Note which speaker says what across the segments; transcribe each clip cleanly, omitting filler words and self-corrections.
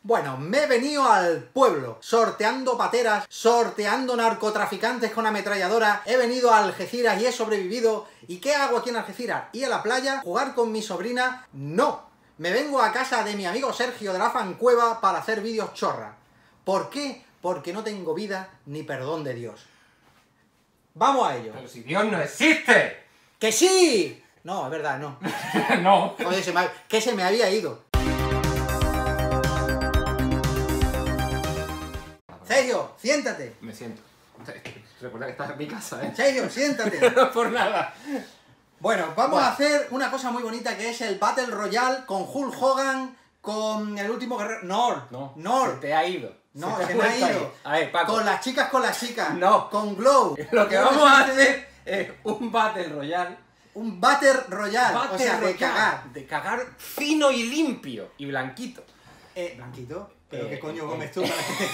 Speaker 1: Bueno, me he venido al pueblo, sorteando pateras, sorteando narcotraficantes con ametralladora, he venido a Algeciras y he sobrevivido. ¿Y qué hago aquí en Algeciras? ¿Ir a la playa? ¿Jugar con mi sobrina? ¡No! Me vengo a casa de mi amigo Sergio de la Fancueva para hacer vídeos chorra. ¿Por qué? Porque no tengo vida ni perdón de Dios. ¡Vamos a ello!
Speaker 2: Pero si Dios no existe.
Speaker 1: ¡Que sí! No, es verdad, no.
Speaker 2: No.
Speaker 1: Oye, que se me había ido. Sergio, siéntate.
Speaker 2: Me siento. Recuerda que estás en mi casa, ¿eh?
Speaker 1: Sergio, siéntate.
Speaker 2: No por nada.
Speaker 1: Bueno, vamos a hacer una cosa muy bonita que es el Battle Royale con Hulk Hogan, con el último guerrero...
Speaker 2: No, se te ha ido.
Speaker 1: No,
Speaker 2: te
Speaker 1: se me ha ido.
Speaker 2: ahí. A ver, Paco.
Speaker 1: Con las chicas.
Speaker 2: No.
Speaker 1: Con Glow.
Speaker 2: Lo que vamos a hacer es un Battle Royale.
Speaker 1: Un Battle Royale. O sea, de cagar.
Speaker 2: De cagar fino y limpio. Y blanquito.
Speaker 1: ¿Blanquito? ¿Pero qué coño comes tú?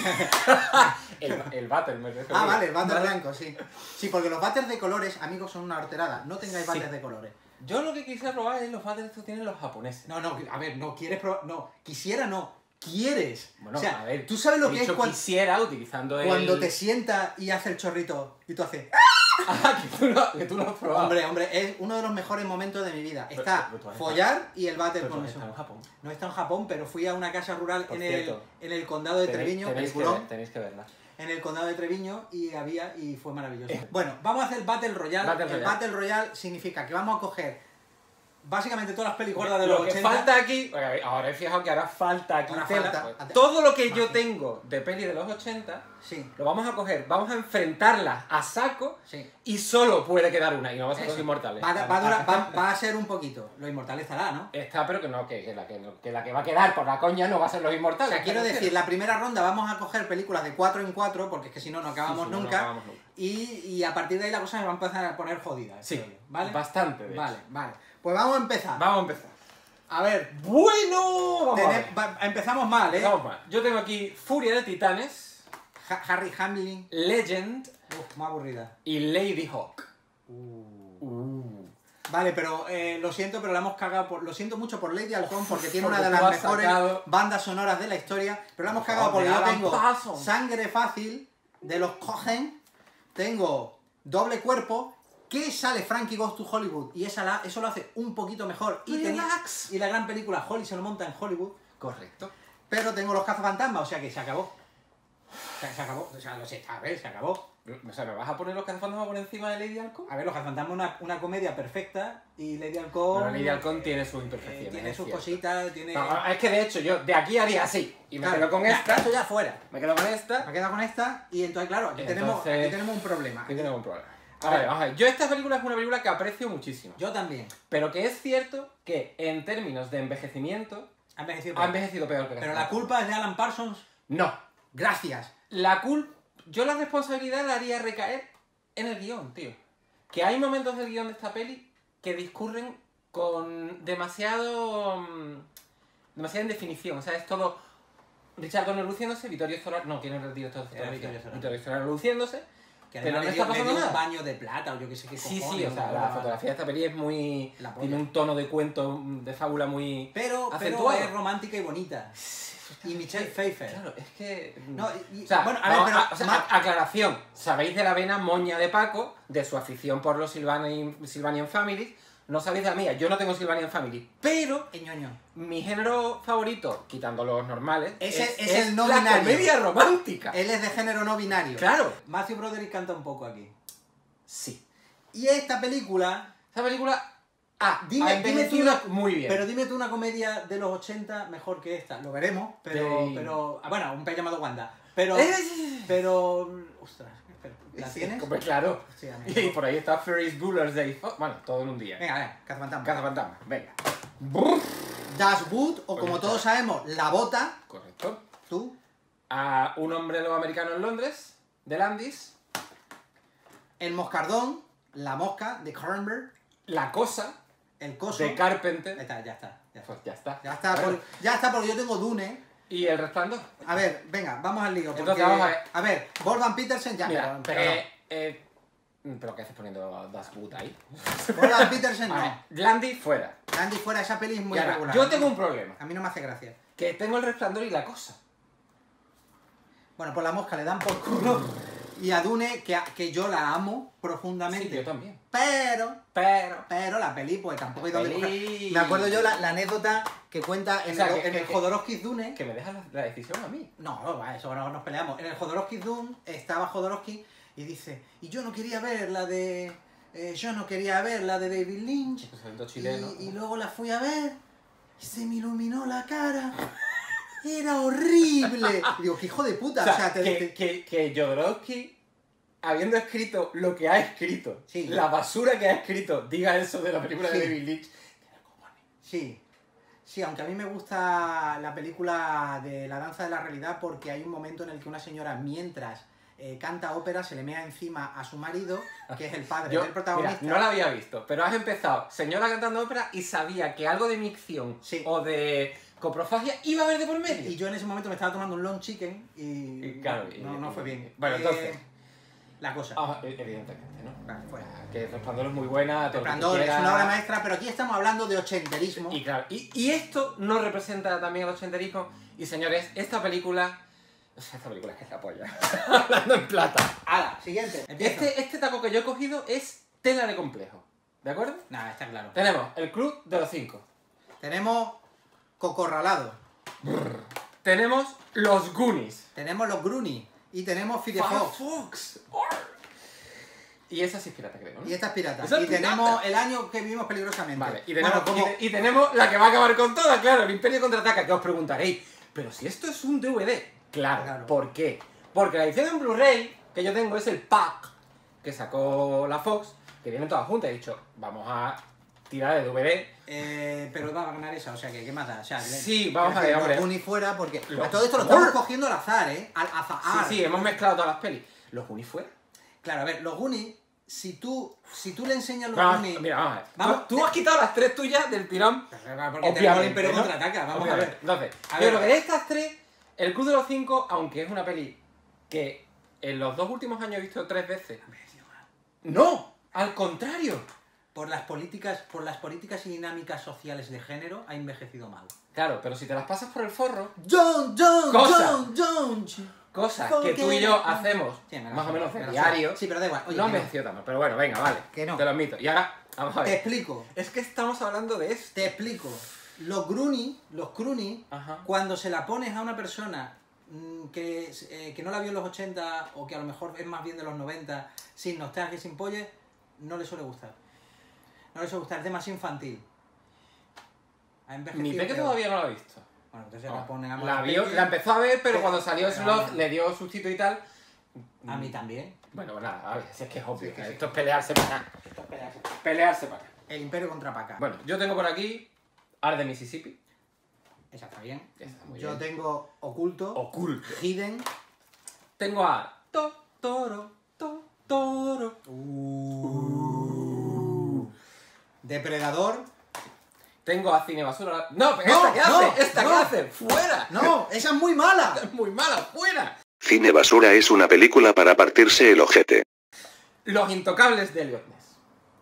Speaker 2: el Battle, me refiero.
Speaker 1: Ah, vale, el Battle blanco, sí. Sí, porque los batters de colores, amigos, son una horterada. No tengáis batters de colores.
Speaker 2: Yo lo que quisiera probar es los battles que tienen los japoneses.
Speaker 1: No, a ver, no quieres probar. No, quisiera no. ¿Quieres?
Speaker 2: Bueno,
Speaker 1: o sea,
Speaker 2: a ver,
Speaker 1: tú sabes lo que es cuando
Speaker 2: quisiera utilizando
Speaker 1: cuando te sientas y hace el chorrito y tú haces...
Speaker 2: Ah, que tú lo has probado.
Speaker 1: Hombre, es uno de los mejores momentos de mi vida. Está follar y el battle con eso.
Speaker 2: Está en Japón.
Speaker 1: No está en Japón, pero fui a una casa rural en el condado de Treviño.
Speaker 2: Tenéis que verla.
Speaker 1: En el condado de Treviño y fue maravilloso. Bueno, vamos a hacer Battle Royale. El Battle Royale significa que vamos a coger básicamente todas las películas de los 80.
Speaker 2: Lo que falta aquí, ahora he fijado que ahora falta aquí
Speaker 1: falta.
Speaker 2: todo lo que yo tengo de peli de los 80,
Speaker 1: sí,
Speaker 2: lo vamos a coger, vamos a enfrentarlas a saco,
Speaker 1: sí,
Speaker 2: y solo puede quedar una, y no va a ser los Inmortales.
Speaker 1: Va a ser un poquito. Los Inmortales estará, ¿no?
Speaker 2: Está, pero que la que va a quedar por la coña no va a ser los Inmortales.
Speaker 1: O sea, quiero decir, la primera ronda vamos a coger películas de 4 en 4, porque es que si no, no acabamos nunca. Y a partir de ahí la cosa se va a empezar a poner jodida.
Speaker 2: Sí,
Speaker 1: ¿vale?
Speaker 2: bastante, de hecho.
Speaker 1: Vale. Pues vamos a empezar. A ver.
Speaker 2: Bueno,
Speaker 1: empezamos mal, ¿eh?
Speaker 2: Vamos mal. Yo tengo aquí Furia de Titanes,
Speaker 1: Harry Hamlin,
Speaker 2: Legend,
Speaker 1: muy aburrida,
Speaker 2: y Lady Hawk.
Speaker 1: Vale, pero lo siento, pero la hemos cagado. Lo siento mucho por Lady Halcón, porque tiene una de las mejores bandas sonoras de la historia, pero la hemos cagado porque yo tengo Sangre Fácil de los Cohen, tengo Doble Cuerpo, que sale Frankie Goes to Hollywood, y eso lo hace un poquito mejor. Y la gran película Holly se lo monta en Hollywood.
Speaker 2: Correcto.
Speaker 1: Pero tengo Los Cazafantasmas, o sea que se acabó. Se acabó, o sea, lo sé, a ver, se acabó.
Speaker 2: O sea, ¿me vas a poner Los Cazafantasmas por encima de Lady Halcón?
Speaker 1: A ver, Los Cazafantasmas es una comedia perfecta, y Lady Halcón...
Speaker 2: Bueno, Lady Halcón tiene sus imperfecciones.
Speaker 1: Tiene sus cositas, tiene...
Speaker 2: No, es que de hecho yo de aquí haría así, y me quedo con esta.
Speaker 1: Esto ya fuera.
Speaker 2: Me quedo con esta.
Speaker 1: Me quedo con esta, y entonces, claro, aquí tenemos un problema.
Speaker 2: Aquí tenemos un problema. A ver, yo esta película es una película que aprecio muchísimo.
Speaker 1: Yo también.
Speaker 2: Pero que es cierto que en términos de envejecimiento ha envejecido peor que
Speaker 1: ¿Pero la culpa es de Alan Parsons?
Speaker 2: No.
Speaker 1: Gracias.
Speaker 2: Yo la responsabilidad la haría recaer en el guión, tío. Que hay momentos del guión de esta peli que discurren con demasiada indefinición. O sea, es todo Richard Donner luciéndose, Vittorio Storaro... No, ¿quién era el director de fotografía? Vittorio Storaro luciéndose.
Speaker 1: Pero no está pasando nada. Un baño de plata o yo qué sé qué cojones.
Speaker 2: Sí, o sea, la fotografía de esta peli es muy... Tiene un tono de cuento, de fábula muy acentuado.
Speaker 1: Pero es romántica y bonita. Y Michelle Pfeiffer.
Speaker 2: Claro, es que...
Speaker 1: No,
Speaker 2: o sea, bueno, aclaración. Sabéis de la vena moña de Paco, de su afición por los Sylvanian Families. No sabéis de la mía, yo no tengo Sylvanian Family, pero mi género favorito, quitando los normales, es
Speaker 1: el no
Speaker 2: la
Speaker 1: binario.
Speaker 2: Comedia romántica.
Speaker 1: Él es de género no binario.
Speaker 2: Claro.
Speaker 1: Matthew Broderick canta un poco aquí.
Speaker 2: Sí.
Speaker 1: Y esta película...
Speaker 2: dime tú muy bien.
Speaker 1: Pero dime tú una comedia de los 80 mejor que esta. Lo veremos, pero bueno, un pez llamado Wanda. Pero... Ostras. ¿La tienes?
Speaker 2: Claro. Sí, y por ahí está Ferris Bueller's Day Off. Bueno, todo en un día.
Speaker 1: Venga, Cazafantasmas.
Speaker 2: Cazafantasmas, venga.
Speaker 1: Das Boot, o como todos sabemos, La Bota.
Speaker 2: Correcto.
Speaker 1: ¿Tú?
Speaker 2: A Un hombre lobo americano en Londres, de Landis.
Speaker 1: El Moscardón, La Mosca, de Cronenberg.
Speaker 2: La Cosa,
Speaker 1: El Coso,
Speaker 2: de Carpenter.
Speaker 1: Ya está.
Speaker 2: Pues ya está.
Speaker 1: Ya está, porque yo tengo Dune.
Speaker 2: ¿Y El Resplandor?
Speaker 1: A ver, venga, vamos al lío.
Speaker 2: Entonces, vamos a ver.
Speaker 1: A ver, Jordan Peterson ya.
Speaker 2: Mira,
Speaker 1: pero no.
Speaker 2: ¿Pero qué haces poniendo Das Boot ahí?
Speaker 1: Jordan Peterson
Speaker 2: A ver,
Speaker 1: no.
Speaker 2: Landy fuera.
Speaker 1: Andy fuera, esa peli es muy
Speaker 2: Y ahora,
Speaker 1: regular.
Speaker 2: yo tengo un problema.
Speaker 1: A mí no me hace gracia.
Speaker 2: Que tengo El Resplandor y La Cosa.
Speaker 1: Bueno, pues la mosca le dan por culo. Y a Dune, que yo la amo profundamente.
Speaker 2: Sí, yo también.
Speaker 1: Pero
Speaker 2: Pero...
Speaker 1: la peli, pues tampoco hay
Speaker 2: La
Speaker 1: donde
Speaker 2: peli-
Speaker 1: coger. Me acuerdo yo la anécdota que cuenta en
Speaker 2: O sea,
Speaker 1: el Jodorowsky's Dune.
Speaker 2: Que me dejas la decisión a mí.
Speaker 1: No, va, eso no nos peleamos. En el Jodorowsky's Dune estaba Jodorowsky y dice, y yo no quería ver la de... yo no quería ver la de David Lynch.
Speaker 2: Pues el dos chileno.
Speaker 1: Y luego la fui a ver y se me iluminó la cara. Era horrible. Y digo, qué hijo de puta.
Speaker 2: O sea, que Jodorowsky, habiendo escrito lo que ha escrito,
Speaker 1: Sí.
Speaker 2: la basura que ha escrito, diga eso de la película de
Speaker 1: Sí.
Speaker 2: David Lynch.
Speaker 1: Sí. Sí, aunque a mí me gusta la película de La danza de la realidad porque hay un momento en el que una señora, mientras canta ópera, se le mea encima a su marido, que es el padre
Speaker 2: Yo,
Speaker 1: del protagonista.
Speaker 2: mira, no la había visto, pero has empezado señora cantando ópera y sabía que algo de micción
Speaker 1: Sí.
Speaker 2: o de coprofagia iba a haber de por medio.
Speaker 1: Y yo en ese momento me estaba tomando un long chicken y
Speaker 2: claro,
Speaker 1: no fue bien.
Speaker 2: Bueno, entonces...
Speaker 1: La cosa.
Speaker 2: Evidentemente, ¿no?
Speaker 1: Vale, fuera.
Speaker 2: Que Resplandor es muy buena. todo lo que
Speaker 1: Resplandor es
Speaker 2: quieras.
Speaker 1: una obra maestra, pero aquí estamos hablando de ochenterismo.
Speaker 2: Y claro, y esto no representa también el ochenterismo. Y señores, esta película... O sea, esta película es que es la polla. Hablando en plata.
Speaker 1: ¡Hala! Siguiente. Empiezo.
Speaker 2: Este taco que yo he cogido es tela de complejo. ¿De acuerdo?
Speaker 1: Nada, está claro.
Speaker 2: Tenemos el Club de los Cinco.
Speaker 1: Tenemos Cocorralado.
Speaker 2: Tenemos los Goonies.
Speaker 1: Tenemos los Groonies. Y tenemos Fire
Speaker 2: Fox.
Speaker 1: Fox.
Speaker 2: Y esa sí es pirata, creo, ¿no?
Speaker 1: Y esta es pirata.
Speaker 2: Esa es
Speaker 1: Y tenemos
Speaker 2: pirata.
Speaker 1: el año que vivimos peligrosamente.
Speaker 2: Vale, y tenemos,
Speaker 1: Bueno, como...
Speaker 2: y tenemos la que va a acabar con todas, claro, el Imperio Contraataca, que os preguntaréis, pero si esto es un DVD, claro,
Speaker 1: Claro.
Speaker 2: ¿por qué? Porque la edición en Blu-ray que yo tengo es el pack que sacó la Fox, que vienen todas juntas, he dicho, vamos a tirar de DVD.
Speaker 1: pero va a ganar esa, o sea que ¿qué más da? O sea,
Speaker 2: Sí, vamos a ver, hombre.
Speaker 1: Los Goonies fuera porque...
Speaker 2: Los-
Speaker 1: A todo esto lo estamos cogiendo al azar, ¿eh? Al azar.
Speaker 2: Sí, hemos mezclado todas las pelis. ¿Los Goonies fuera?
Speaker 1: Claro, a ver, los Goonies, si tú le enseñas los
Speaker 2: Vamos,
Speaker 1: Goonies...
Speaker 2: mira, vamos a ver.
Speaker 1: Vamos,
Speaker 2: Tú has quitado las tres tuyas del tirón.
Speaker 1: Porque tenemos el Imperio
Speaker 2: ¿no?
Speaker 1: Contraataca, vamos a ver.
Speaker 2: Entonces,
Speaker 1: A
Speaker 2: yo
Speaker 1: ver.
Speaker 2: creo que de estas tres, el Club de los Cinco, aunque es una peli que en los 2 últimos años he visto 3 veces. ¡No! ¡Al contrario!
Speaker 1: Por las políticas y dinámicas sociales de género ha envejecido mal.
Speaker 2: Claro, pero si te las pasas por el forro,
Speaker 1: Cosa
Speaker 2: cosas que tú y yo hacemos
Speaker 1: Sí, me la
Speaker 2: más o
Speaker 1: sé,
Speaker 2: menos
Speaker 1: me
Speaker 2: de
Speaker 1: la sé.
Speaker 2: diario,
Speaker 1: Sí, pero da igual. Oye,
Speaker 2: no
Speaker 1: que
Speaker 2: me envejeció tanto. Pero bueno, venga, vale.
Speaker 1: Que no.
Speaker 2: Te lo admito. Y ahora, vamos a
Speaker 1: Te
Speaker 2: ver.
Speaker 1: explico.
Speaker 2: Es que estamos hablando de esto.
Speaker 1: Te explico. Los Groonies,
Speaker 2: Ajá.
Speaker 1: cuando se la pones a una persona que no la vio en los 80 o que a lo mejor es más bien de los 90, sin nostalgia y sin polles, no le suele gustar. No le suele gustar, es demasiado infantil. Ha envejecido
Speaker 2: Mi peque
Speaker 1: peor.
Speaker 2: todavía no lo ha visto.
Speaker 1: Bueno, entonces la ponen a
Speaker 2: La,
Speaker 1: mi
Speaker 2: vio,
Speaker 1: peque.
Speaker 2: la empezó a ver, pero
Speaker 1: Pero-
Speaker 2: cuando salió
Speaker 1: pero-
Speaker 2: Sloth le dio sustito y tal.
Speaker 1: A mí también.
Speaker 2: Bueno, pues nada, a ver, si es que es obvio.
Speaker 1: Sí, que
Speaker 2: que
Speaker 1: sí.
Speaker 2: esto es pelearse para nada. Pelearse para nada.
Speaker 1: El Imperio contra Paca.
Speaker 2: Bueno, yo tengo por aquí Ar de Mississippi.
Speaker 1: Esa está bien.
Speaker 2: Esa está muy
Speaker 1: Yo
Speaker 2: bien.
Speaker 1: tengo Oculto,
Speaker 2: Oculto.
Speaker 1: Hidden.
Speaker 2: Tengo a Toro.
Speaker 1: Depredador.
Speaker 2: Tengo a Cine Basura. No, pero
Speaker 1: No,
Speaker 2: ¿esta qué
Speaker 1: no,
Speaker 2: hace? ¿Esta
Speaker 1: no.
Speaker 2: qué hace? ¡Fuera!
Speaker 1: ¡No! ¡Esa es muy mala!
Speaker 2: Es muy mala, fuera.
Speaker 3: Cine Basura es una película para partirse el ojete.
Speaker 2: Los Intocables de Elliot Ness.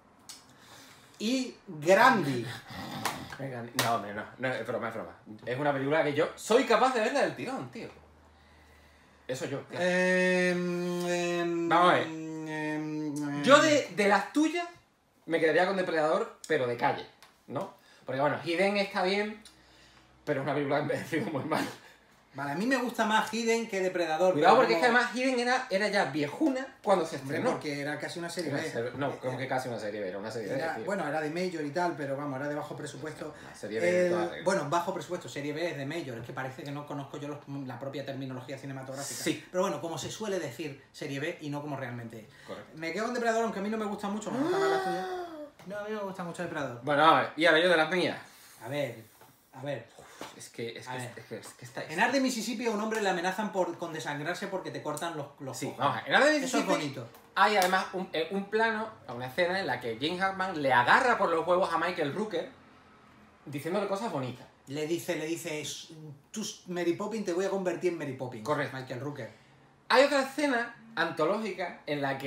Speaker 1: Y Grandi.
Speaker 2: Venga, no, hombre, no, es broma, es broma. Es una película que yo soy capaz de verla del tirón, tío. Eso yo. tío. Vamos a ver. Yo de las tuyas me quedaría con Depredador, pero de calle, ¿no? Porque bueno, Hidden está bien, pero es una película que ha envejecido muy mal.
Speaker 1: Vale, a mí me gusta más Hidden que Depredador.
Speaker 2: Cuidado,
Speaker 1: pero
Speaker 2: porque es que
Speaker 1: como-
Speaker 2: además Hidden era ya viejuna cuando se
Speaker 1: Hombre,
Speaker 2: estrenó.
Speaker 1: porque era casi una serie B.
Speaker 2: No, como que casi una serie B, era una serie B,
Speaker 1: Era-
Speaker 2: tío.
Speaker 1: bueno, era de Major y tal, pero vamos, era de bajo presupuesto.
Speaker 2: Una serie B de toda regla.
Speaker 1: Bueno, bajo presupuesto, serie B es de Major. Es que parece que no conozco yo la propia terminología cinematográfica.
Speaker 2: Sí.
Speaker 1: Pero bueno, como se suele decir, serie B y no como realmente es.
Speaker 2: Correcto.
Speaker 1: Me quedo con Depredador, aunque a mí no me gusta mucho. Me gusta más la tuya. No, a mí me gusta mucho Depredador.
Speaker 2: Bueno, a ver, y ahora yo de las mías.
Speaker 1: A ver.
Speaker 2: Es que está...
Speaker 1: En Art de Mississippi a un hombre le amenazan con desangrarse porque te cortan los
Speaker 2: Sí,
Speaker 1: ojos.
Speaker 2: vamos a ver. En Ar de
Speaker 1: Eso es
Speaker 2: Mississippi
Speaker 1: bonito.
Speaker 2: hay además un plano, una escena en la que James Hackman le agarra por los huevos a Michael Rooker diciéndole cosas bonitas.
Speaker 1: Le dice, tú Mary Poppins te voy a convertir en Mary Poppins.
Speaker 2: Correcto.
Speaker 1: Michael Rooker.
Speaker 2: Hay otra escena antológica en la que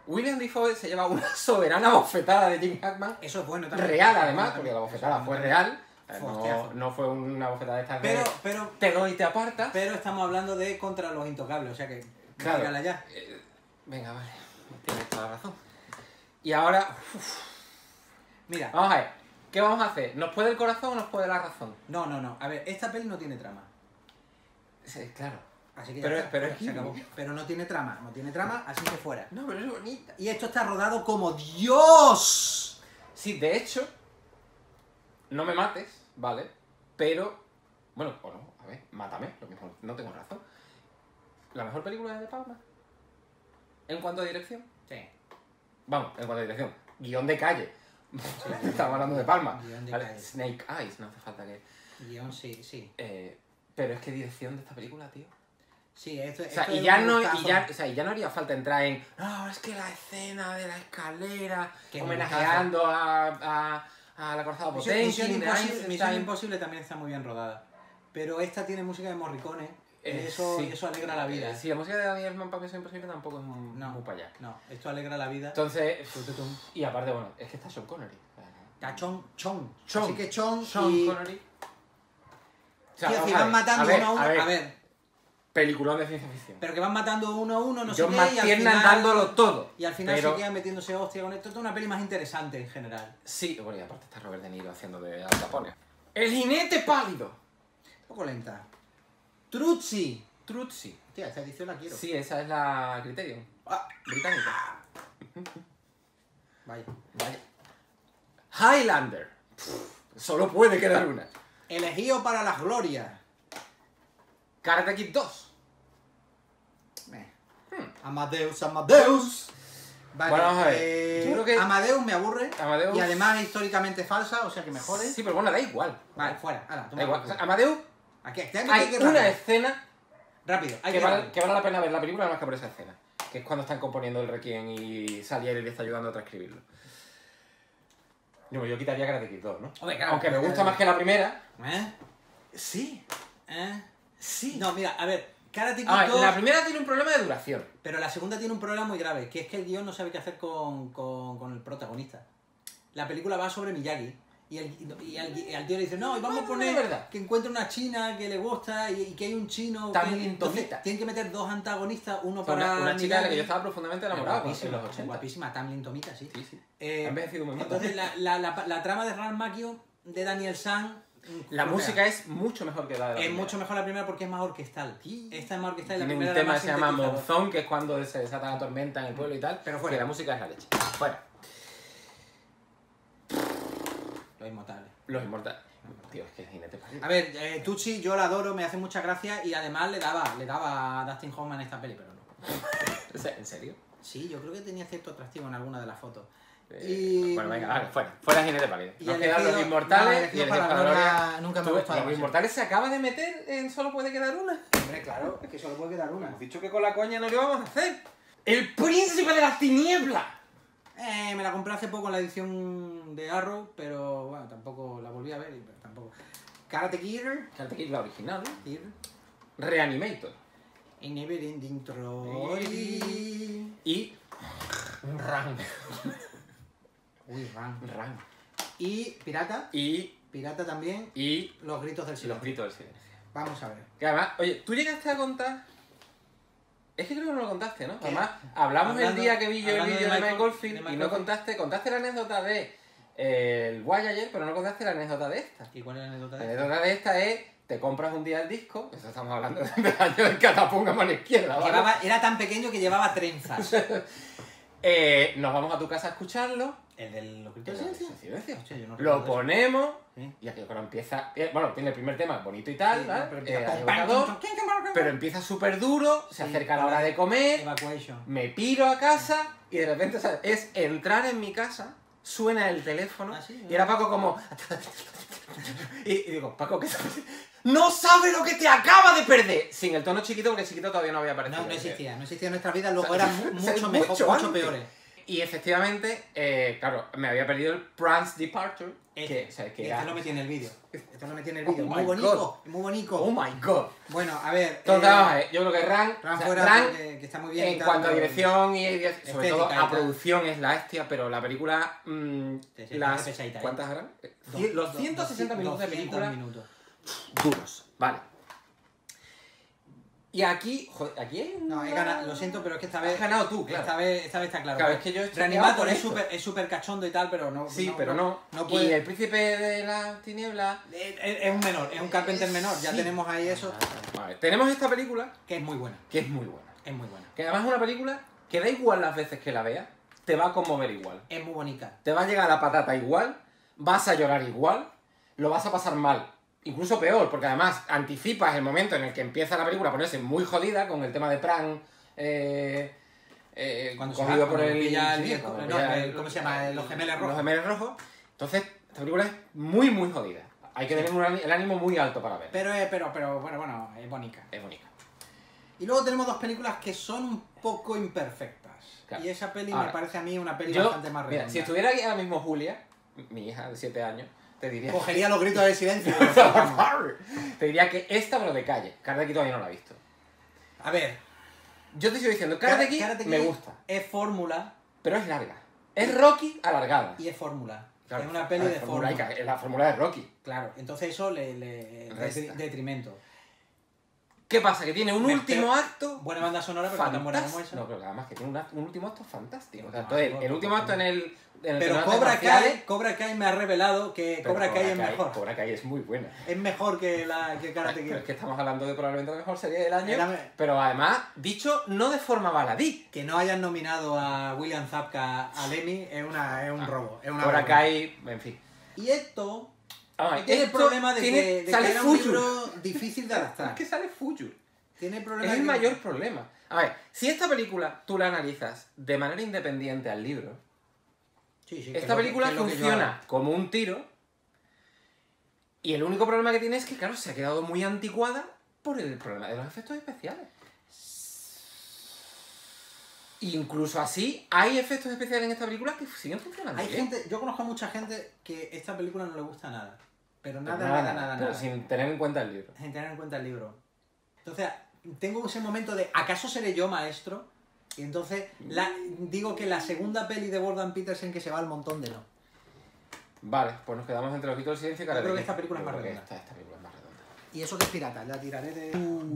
Speaker 2: William Dafoe se lleva una soberana bofetada de Jim Hackman.
Speaker 1: Eso es bueno también.
Speaker 2: Real, además, porque
Speaker 1: También.
Speaker 2: la bofetada
Speaker 1: Eso es
Speaker 2: fue
Speaker 1: bueno
Speaker 2: real.
Speaker 1: Hostiazo.
Speaker 2: No fue una bofetada de estas de
Speaker 1: Pero,
Speaker 2: te doy y te apartas.
Speaker 1: pero estamos hablando de contra los intocables, o sea que...
Speaker 2: Claro.
Speaker 1: dígala ya.
Speaker 2: Venga, vale. Tienes toda la razón. Y ahora...
Speaker 1: Mira,
Speaker 2: Vamos a ver. ¿Qué vamos a hacer? ¿Nos puede el corazón o nos puede la razón?
Speaker 1: no. A ver, esta peli no tiene trama.
Speaker 2: Sí, claro.
Speaker 1: Así que
Speaker 2: Pero-
Speaker 1: ya está,
Speaker 2: pero es
Speaker 1: se acabó. Pero no tiene trama, así que fuera.
Speaker 2: No, pero es bonita.
Speaker 1: Y esto está rodado como Dios.
Speaker 2: Sí, de hecho, no me mates, ¿vale? Pero, bueno, o no, a ver, mátame, lo mismo, no tengo razón. ¿La mejor película es De Palma? ¿En cuanto a dirección?
Speaker 1: Sí.
Speaker 2: Vamos, en cuanto a dirección. Guión de calle. Estamos hablando de Palma.
Speaker 1: Guión de
Speaker 2: Vale,
Speaker 1: calle.
Speaker 2: Snake Eyes, no hace falta que...
Speaker 1: Guión, sí.
Speaker 2: Pero es que dirección de esta película, tío.
Speaker 1: Sí, esto,
Speaker 2: O sea,
Speaker 1: esto
Speaker 2: y
Speaker 1: es
Speaker 2: ya
Speaker 1: un
Speaker 2: no,
Speaker 1: gustazo.
Speaker 2: y ya no haría falta entrar en. No, es que la escena de la escalera,
Speaker 1: Que
Speaker 2: homenajeando a la Corazada Potencia.
Speaker 1: Misión Imposible también está muy bien rodada. Pero esta tiene música de Morricone. Eso,
Speaker 2: sí.
Speaker 1: eso alegra la vida.
Speaker 2: Sí, la música de Daniel Elfman para Misión Imposible tampoco es muy para allá.
Speaker 1: No, esto alegra la vida.
Speaker 2: Entonces,
Speaker 1: Tututum.
Speaker 2: y aparte, bueno, es que está Sean Connery.
Speaker 1: Está Chon.
Speaker 2: Chon.
Speaker 1: Así que Chon
Speaker 2: Sean
Speaker 1: y...
Speaker 2: Connery. O sea,
Speaker 1: Tío,
Speaker 2: vamos
Speaker 1: si
Speaker 2: a
Speaker 1: van
Speaker 2: ver,
Speaker 1: matando uno a uno... A ver,
Speaker 2: peliculón de ciencia ficción.
Speaker 1: pero que van matando uno a uno, no sé
Speaker 2: John
Speaker 1: qué, y al
Speaker 2: McTiernan
Speaker 1: final...
Speaker 2: dándolo todo.
Speaker 1: Y al final
Speaker 2: pero...
Speaker 1: se quedan metiéndose hostia con esto. Esto es una peli más interesante en general.
Speaker 2: Sí, bueno, y aparte está Robert De Niro haciendo de Al Capone. El jinete pálido.
Speaker 1: Un poco lenta. Truzzi.
Speaker 2: Truzzi.
Speaker 1: Hostia, esta edición la quiero.
Speaker 2: Sí, esa es la Criterion.
Speaker 1: Ah,
Speaker 2: Británica.
Speaker 1: vaya.
Speaker 2: Vale. Highlander. Solo puede quedar una.
Speaker 1: Elegido para las glorias.
Speaker 2: Karate Kid 2.
Speaker 1: Amadeus, Amadeus. Vale,
Speaker 2: Bueno, vamos a ver. Yo creo que-
Speaker 1: Amadeus me aburre.
Speaker 2: Amadeus-
Speaker 1: Y además es históricamente falsa, o sea que me jode.
Speaker 2: Sí, pero bueno, da igual.
Speaker 1: Vale, fuera. Hala,
Speaker 2: Da
Speaker 1: toma
Speaker 2: igual.
Speaker 1: por
Speaker 2: O sea,
Speaker 1: culo.
Speaker 2: Amadeus,
Speaker 1: Aquí,
Speaker 2: hay una escena
Speaker 1: Rápido, hay
Speaker 2: que
Speaker 1: que
Speaker 2: vale la pena ver la película más que por esa escena. Que es cuando están componiendo el Requiem y Salieri le está ayudando a transcribirlo. Yo quitaría Karate Kid 2, ¿no?
Speaker 1: Hombre, claro,
Speaker 2: Aunque me gusta más que la primera.
Speaker 1: ¿Eh?
Speaker 2: Sí.
Speaker 1: ¿Eh?
Speaker 2: Sí.
Speaker 1: No, mira, a ver, Karate Kid
Speaker 2: A ver,
Speaker 1: 2,
Speaker 2: la primera tiene un problema de duración.
Speaker 1: pero la segunda tiene un problema muy grave, que es que el guión no sabe qué hacer con el protagonista. La película va sobre Miyagi. Y al tío le dice, no, y vamos a
Speaker 2: Bueno,
Speaker 1: poner
Speaker 2: es verdad.
Speaker 1: que encuentra una china que le gusta y que hay un chino
Speaker 2: También
Speaker 1: que...
Speaker 2: intomita.
Speaker 1: Entonces, tienen que meter dos antagonistas, uno
Speaker 2: O sea,
Speaker 1: para
Speaker 2: una chica de la que
Speaker 1: Miyagi.
Speaker 2: yo estaba profundamente enamorado en los 80.
Speaker 1: Guapísima, Tamlin Tomita, sí.
Speaker 2: Sí, sí.
Speaker 1: Eh,
Speaker 2: Ha envejecido muy mal.
Speaker 1: Entonces, la trama de Ralph Macchio, de Daniel San...
Speaker 2: La música es mucho mejor que la de la
Speaker 1: Es
Speaker 2: primera.
Speaker 1: mucho mejor la primera porque es más orquestal.
Speaker 2: Sí.
Speaker 1: Esta es más orquestal y la
Speaker 2: Tiene un
Speaker 1: primera era
Speaker 2: tema
Speaker 1: más
Speaker 2: que se llama
Speaker 1: sintetizador.
Speaker 2: Monzón, que es cuando se desata la tormenta en el pueblo y tal.
Speaker 1: Pero fuera.
Speaker 2: Que la música es la leche. Fuera.
Speaker 1: Los inmortales.
Speaker 2: Los inmortales. Tío, es que es jinete pálido.
Speaker 1: A ver, Tucci yo la adoro, me hace mucha gracia y además le daba a Dustin Hoffman esta peli, pero no.
Speaker 2: O sea, ¿en serio?
Speaker 1: Sí, yo creo que tenía cierto atractivo en alguna de las fotos. Y...
Speaker 2: Bueno, venga, vale, fuera. Fuera jinete pálido.
Speaker 1: Y
Speaker 2: Nos
Speaker 1: el
Speaker 2: quedan los
Speaker 1: elegido-
Speaker 2: inmortales
Speaker 1: no,
Speaker 2: y
Speaker 1: elegido
Speaker 2: el
Speaker 1: para la
Speaker 2: Gloria.
Speaker 1: gloria nunca me
Speaker 2: Tú,
Speaker 1: ha gustado
Speaker 2: Los
Speaker 1: demasiado.
Speaker 2: inmortales se acaba de meter en Solo puede quedar una.
Speaker 1: Hombre, claro, es que solo puede quedar una.
Speaker 2: Hemos dicho que con la coña no lo íbamos a hacer. ¡El príncipe de las tinieblas!
Speaker 1: Me la compré hace poco en la edición de Arrow, pero bueno, tampoco la volví a ver, pero tampoco. Karate Kid,
Speaker 2: Karate Kid, la original.
Speaker 1: Kid,
Speaker 2: Reanimator.
Speaker 1: In Never Ending Story.
Speaker 2: Y... Ran.
Speaker 1: Uy, Ram.
Speaker 2: Ran.
Speaker 1: Y Pirata,
Speaker 2: Y
Speaker 1: también, Los Gritos del
Speaker 2: los
Speaker 1: Silencio.
Speaker 2: gritos del silencio.
Speaker 1: Vamos a ver.
Speaker 2: Que además, oye, tú llegaste a contar. Es que creo que no lo contaste, ¿no?
Speaker 1: ¿Qué?
Speaker 2: Además, hablamos el
Speaker 1: Hablando-
Speaker 2: día que vi yo el
Speaker 1: hablando
Speaker 2: vídeo de
Speaker 1: de
Speaker 2: Mike
Speaker 1: Michael-
Speaker 2: Goldfield
Speaker 1: de
Speaker 2: y
Speaker 1: Michael
Speaker 2: no
Speaker 1: Goldfield.
Speaker 2: contaste la anécdota de el Voyager, pero no contaste la anécdota de esta.
Speaker 1: ¿Y cuál es la anécdota
Speaker 2: La
Speaker 1: de esta?
Speaker 2: anécdota de esta es, te compras un día el disco, eso estamos hablando del año del catapum a mano izquierda, ¿vale?
Speaker 1: Era tan pequeño que llevaba trenzas.
Speaker 2: Nos vamos a tu casa a escucharlo.
Speaker 1: ¿El de Los Gritos
Speaker 2: El
Speaker 1: del
Speaker 2: silencio.
Speaker 1: Silencio? Hostia, yo no
Speaker 2: Lo
Speaker 1: recuerdo eso.
Speaker 2: ponemos
Speaker 1: Sí.
Speaker 2: y aquí cuando empieza... bueno, tiene el primer tema bonito y tal,
Speaker 1: Sí,
Speaker 2: ¿vale?
Speaker 1: pero empieza
Speaker 2: Hay
Speaker 1: pam, pam,
Speaker 2: evocador,
Speaker 1: pam, pam, pam,
Speaker 2: pero empieza súper duro, se
Speaker 1: Sí,
Speaker 2: acerca la hora de comer,
Speaker 1: Evacuation.
Speaker 2: me piro a casa y de repente, o sea, es entrar en mi casa, suena el teléfono
Speaker 1: Ah, sí,
Speaker 2: y era Paco como... y digo, Paco, ¿qué sabes? ¡No sabe lo que te acaba de perder! Sin el tono chiquito, porque el chiquito todavía no había aparecido.
Speaker 1: No existía en nuestra vida, luego
Speaker 2: O sea,
Speaker 1: eran
Speaker 2: o sea,
Speaker 1: mucho
Speaker 2: mucho
Speaker 1: mejor, mucho
Speaker 2: antes.
Speaker 1: peores.
Speaker 2: Y efectivamente, claro, me había perdido el Pran's Departure. O sea, que
Speaker 1: Este lo metí en el vídeo. Este lo metí en el vídeo.
Speaker 2: Oh
Speaker 1: Muy
Speaker 2: my
Speaker 1: bonito,
Speaker 2: God.
Speaker 1: muy bonito.
Speaker 2: Oh my god.
Speaker 1: Bueno, a ver.
Speaker 2: Entonces, vamos a ver, yo creo que Ran,
Speaker 1: Ran
Speaker 2: o sea,
Speaker 1: fuera
Speaker 2: Ran,
Speaker 1: que está muy bien. y
Speaker 2: en
Speaker 1: tal,
Speaker 2: cuanto a
Speaker 1: pero-
Speaker 2: dirección y sobre
Speaker 1: estética
Speaker 2: todo
Speaker 1: y
Speaker 2: a
Speaker 1: tal.
Speaker 2: producción es la hostia, pero la película,
Speaker 1: Sí,
Speaker 2: las,
Speaker 1: pesadita, ¿eh?
Speaker 2: ¿cuántas eran?
Speaker 1: Dos-
Speaker 2: Los 160 minutos de
Speaker 1: 200
Speaker 2: película
Speaker 1: minutos.
Speaker 2: duros, vale. Y aquí, joder, aquí hay
Speaker 1: No, he ganado, lo siento, pero es que esta vez.
Speaker 2: Has ganado tú, claro.
Speaker 1: Esta vez está claro.
Speaker 2: Claro, es que yo estoy
Speaker 1: Reanimator
Speaker 2: por
Speaker 1: es
Speaker 2: esto.
Speaker 1: súper cachondo y tal, pero no.
Speaker 2: Sí, pero no.
Speaker 1: No
Speaker 2: Y
Speaker 1: puede.
Speaker 2: el príncipe de las tinieblas...
Speaker 1: Es un menor, es un Carpenter menor. Ya
Speaker 2: Sí.
Speaker 1: tenemos ahí eso.
Speaker 2: Vale, tenemos esta película
Speaker 1: Que es muy buena.
Speaker 2: que es muy buena.
Speaker 1: Es muy buena.
Speaker 2: Que además es una película que da igual las veces que la veas, te va a conmover igual.
Speaker 1: Es muy bonita.
Speaker 2: Te va a llegar la patata igual, vas a llorar igual, lo vas a pasar mal. Incluso peor, porque además anticipas el momento en el que empieza la película a ponerse muy jodida con el tema de Pran.
Speaker 1: Cuando se
Speaker 2: cogido
Speaker 1: va,
Speaker 2: por
Speaker 1: cuando
Speaker 2: el.
Speaker 1: pilla el
Speaker 2: sí,
Speaker 1: viejo,
Speaker 2: cuando
Speaker 1: no,
Speaker 2: pilla
Speaker 1: ¿cómo se llama? Los gemelos rojos.
Speaker 2: Los gemelos rojos. Entonces, esta película es muy, muy jodida. Hay que tener el ánimo muy alto para ver.
Speaker 1: Pero bueno, es bonita.
Speaker 2: Es bonita.
Speaker 1: Y luego tenemos dos películas que son un poco imperfectas.
Speaker 2: Claro.
Speaker 1: Y esa peli
Speaker 2: Ahora,
Speaker 1: me parece a mí una peli
Speaker 2: Yo,
Speaker 1: bastante más redonda.
Speaker 2: mira, si estuviera aquí ahora mismo Julia, mi hija de 7 años, te diría.
Speaker 1: Cogería los gritos de silencio.
Speaker 2: Te diría que esta, pero de calle. Karate Kid todavía no la he visto.
Speaker 1: A ver,
Speaker 2: Yo te estoy diciendo, Karate Kid
Speaker 1: Karate Kid
Speaker 2: me gusta,
Speaker 1: es fórmula
Speaker 2: pero es larga. Es Rocky alargada.
Speaker 1: y es fórmula.
Speaker 2: Claro,
Speaker 1: es una peli de fórmula.
Speaker 2: Es la fórmula de Rocky.
Speaker 1: Claro, entonces eso le
Speaker 2: Resta.
Speaker 1: detrimento.
Speaker 2: ¿Qué pasa? Que tiene un
Speaker 1: Me
Speaker 2: último
Speaker 1: espero-
Speaker 2: acto
Speaker 1: Buena banda sonora, pero no tan buena como
Speaker 2: fantástico.
Speaker 1: esa.
Speaker 2: No, pero además que tiene un último acto fantástico. O sea,
Speaker 1: No,
Speaker 2: entonces,
Speaker 1: no,
Speaker 2: el
Speaker 1: no,
Speaker 2: último
Speaker 1: no,
Speaker 2: acto
Speaker 1: no.
Speaker 2: en el
Speaker 1: Pero
Speaker 2: que no hace marciales,
Speaker 1: Cobra Kai me ha revelado que
Speaker 2: pero
Speaker 1: Cobra Kai es mejor.
Speaker 2: Cobra Kai es muy buena.
Speaker 1: Es mejor que Karate Kid.
Speaker 2: Pero es que estamos hablando de probablemente la mejor serie del año.
Speaker 1: Era-
Speaker 2: Pero además, dicho no de forma baladí.
Speaker 1: Que no hayan nominado a William Zabka al Emmy es un robo. Es una
Speaker 2: Cobra
Speaker 1: vergüenza.
Speaker 2: Kai, en fin.
Speaker 1: Y esto
Speaker 2: Vamos,
Speaker 1: tiene el
Speaker 2: esto
Speaker 1: problema de
Speaker 2: tiene-
Speaker 1: que
Speaker 2: sale
Speaker 1: era un
Speaker 2: Future.
Speaker 1: libro difícil de
Speaker 2: Es
Speaker 1: adaptar.
Speaker 2: que sale Future.
Speaker 1: Tiene el
Speaker 2: Es
Speaker 1: problema
Speaker 2: el
Speaker 1: de-
Speaker 2: mayor problema. A ver, si esta película tú la analizas de manera independiente al libro,
Speaker 1: Sí, sí, que
Speaker 2: esta
Speaker 1: es lo que-
Speaker 2: película
Speaker 1: que es lo que yo
Speaker 2: funciona como un tiro y el único problema que tiene es que, claro, se ha quedado muy anticuada por el problema de los efectos especiales. Incluso así, hay efectos especiales en esta película que siguen funcionando
Speaker 1: Hay
Speaker 2: bien.
Speaker 1: gente, yo conozco a mucha gente que esta película no le gusta nada. Pero
Speaker 2: Pero
Speaker 1: nada.
Speaker 2: pero sin tener en cuenta el libro.
Speaker 1: Sin tener en cuenta el libro. Entonces, tengo ese momento de ¿acaso seré yo maestro? Y entonces digo que la segunda peli de Jordan Peterson que se va al montón de no.
Speaker 2: Vale, pues nos quedamos entre los gritos del silencio y Karate
Speaker 1: creo que
Speaker 2: Kid.
Speaker 1: esta película es
Speaker 2: Yo
Speaker 1: más
Speaker 2: creo que
Speaker 1: redonda.
Speaker 2: esta película es más redonda.
Speaker 1: Y eso que es pirata, la tiraré de...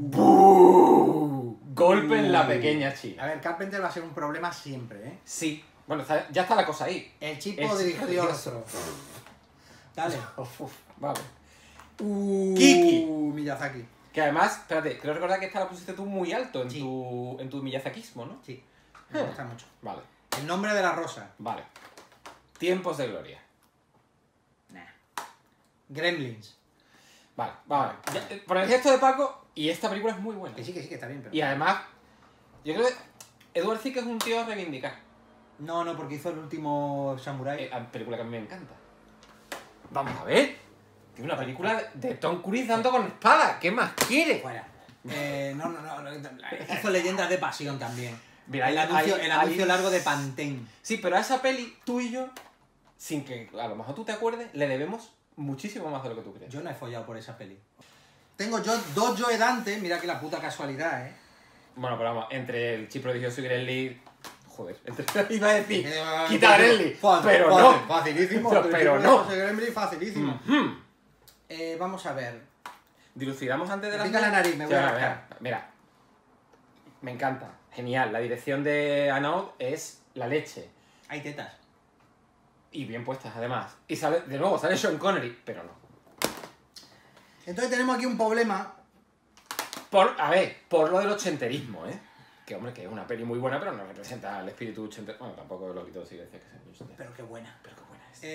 Speaker 2: Golpe en la pequeña China.
Speaker 1: A ver, Carpenter va a ser un problema siempre, ¿eh?
Speaker 2: Sí. Bueno, ya está la cosa ahí.
Speaker 1: El chico
Speaker 2: El chico
Speaker 1: dirigió
Speaker 2: dirigió
Speaker 1: otro. Dale.
Speaker 2: Vale.
Speaker 1: Kiki.
Speaker 2: Kiki.
Speaker 1: Miyazaki.
Speaker 2: Que además, espérate, creo recordar que esta la pusiste tú muy alto en
Speaker 1: Sí.
Speaker 2: tu Miyazakismo, ¿no?
Speaker 1: Sí, me gusta mucho.
Speaker 2: Vale,
Speaker 1: El nombre de la rosa.
Speaker 2: vale. Tiempos de gloria.
Speaker 1: Nah. Gremlins.
Speaker 2: Vale, vale. Por el gesto de Paco, y esta película es muy buena.
Speaker 1: Que sí, que está bien, pero...
Speaker 2: Y además, yo creo que Edward Zwick es un tío a reivindicar.
Speaker 1: No, porque hizo el último Samurai.
Speaker 2: Película que a mí me encanta. Vamos a ver. Tiene una película de Tom Cruise dando con espada. ¿Qué más quiere?
Speaker 1: Fuera. No. Hizo Leyendas de Pasión también.
Speaker 2: Mira,
Speaker 1: el anuncio largo de Pantene.
Speaker 2: Sí, pero a esa peli, tú y yo, sin que a lo mejor tú te acuerdes, le debemos muchísimo más de lo que tú crees.
Speaker 1: Yo no he follado por esa peli. Tengo yo dos Joe Dante, mira que la puta casualidad, ¿eh?
Speaker 2: Bueno, pero vamos, entre el Chip Prodigioso y Gremlin... Joder, iba a decir, quita Gremlin, pero no.
Speaker 1: Facilísimo.
Speaker 2: Pero no.
Speaker 1: Gremlin facilísimo.
Speaker 2: Ujú.
Speaker 1: Vamos a ver.
Speaker 2: Dilucidamos antes de
Speaker 1: Me
Speaker 2: las...
Speaker 1: pica la nariz, me voy a
Speaker 2: mira,
Speaker 1: rascar.
Speaker 2: mira, me encanta, genial. La dirección de Anaud es la leche.
Speaker 1: Hay tetas.
Speaker 2: Y bien puestas, además. Y sale, de nuevo, sale Sean Connery, pero no.
Speaker 1: Entonces tenemos aquí un problema.
Speaker 2: A ver, por lo del ochenterismo, ¿eh? Que, hombre, que es una peli muy buena, pero no representa el espíritu ochentero. Bueno, tampoco lo quito si decía que sea ochentero.
Speaker 1: Pero qué buena.
Speaker 2: Pero qué buena es.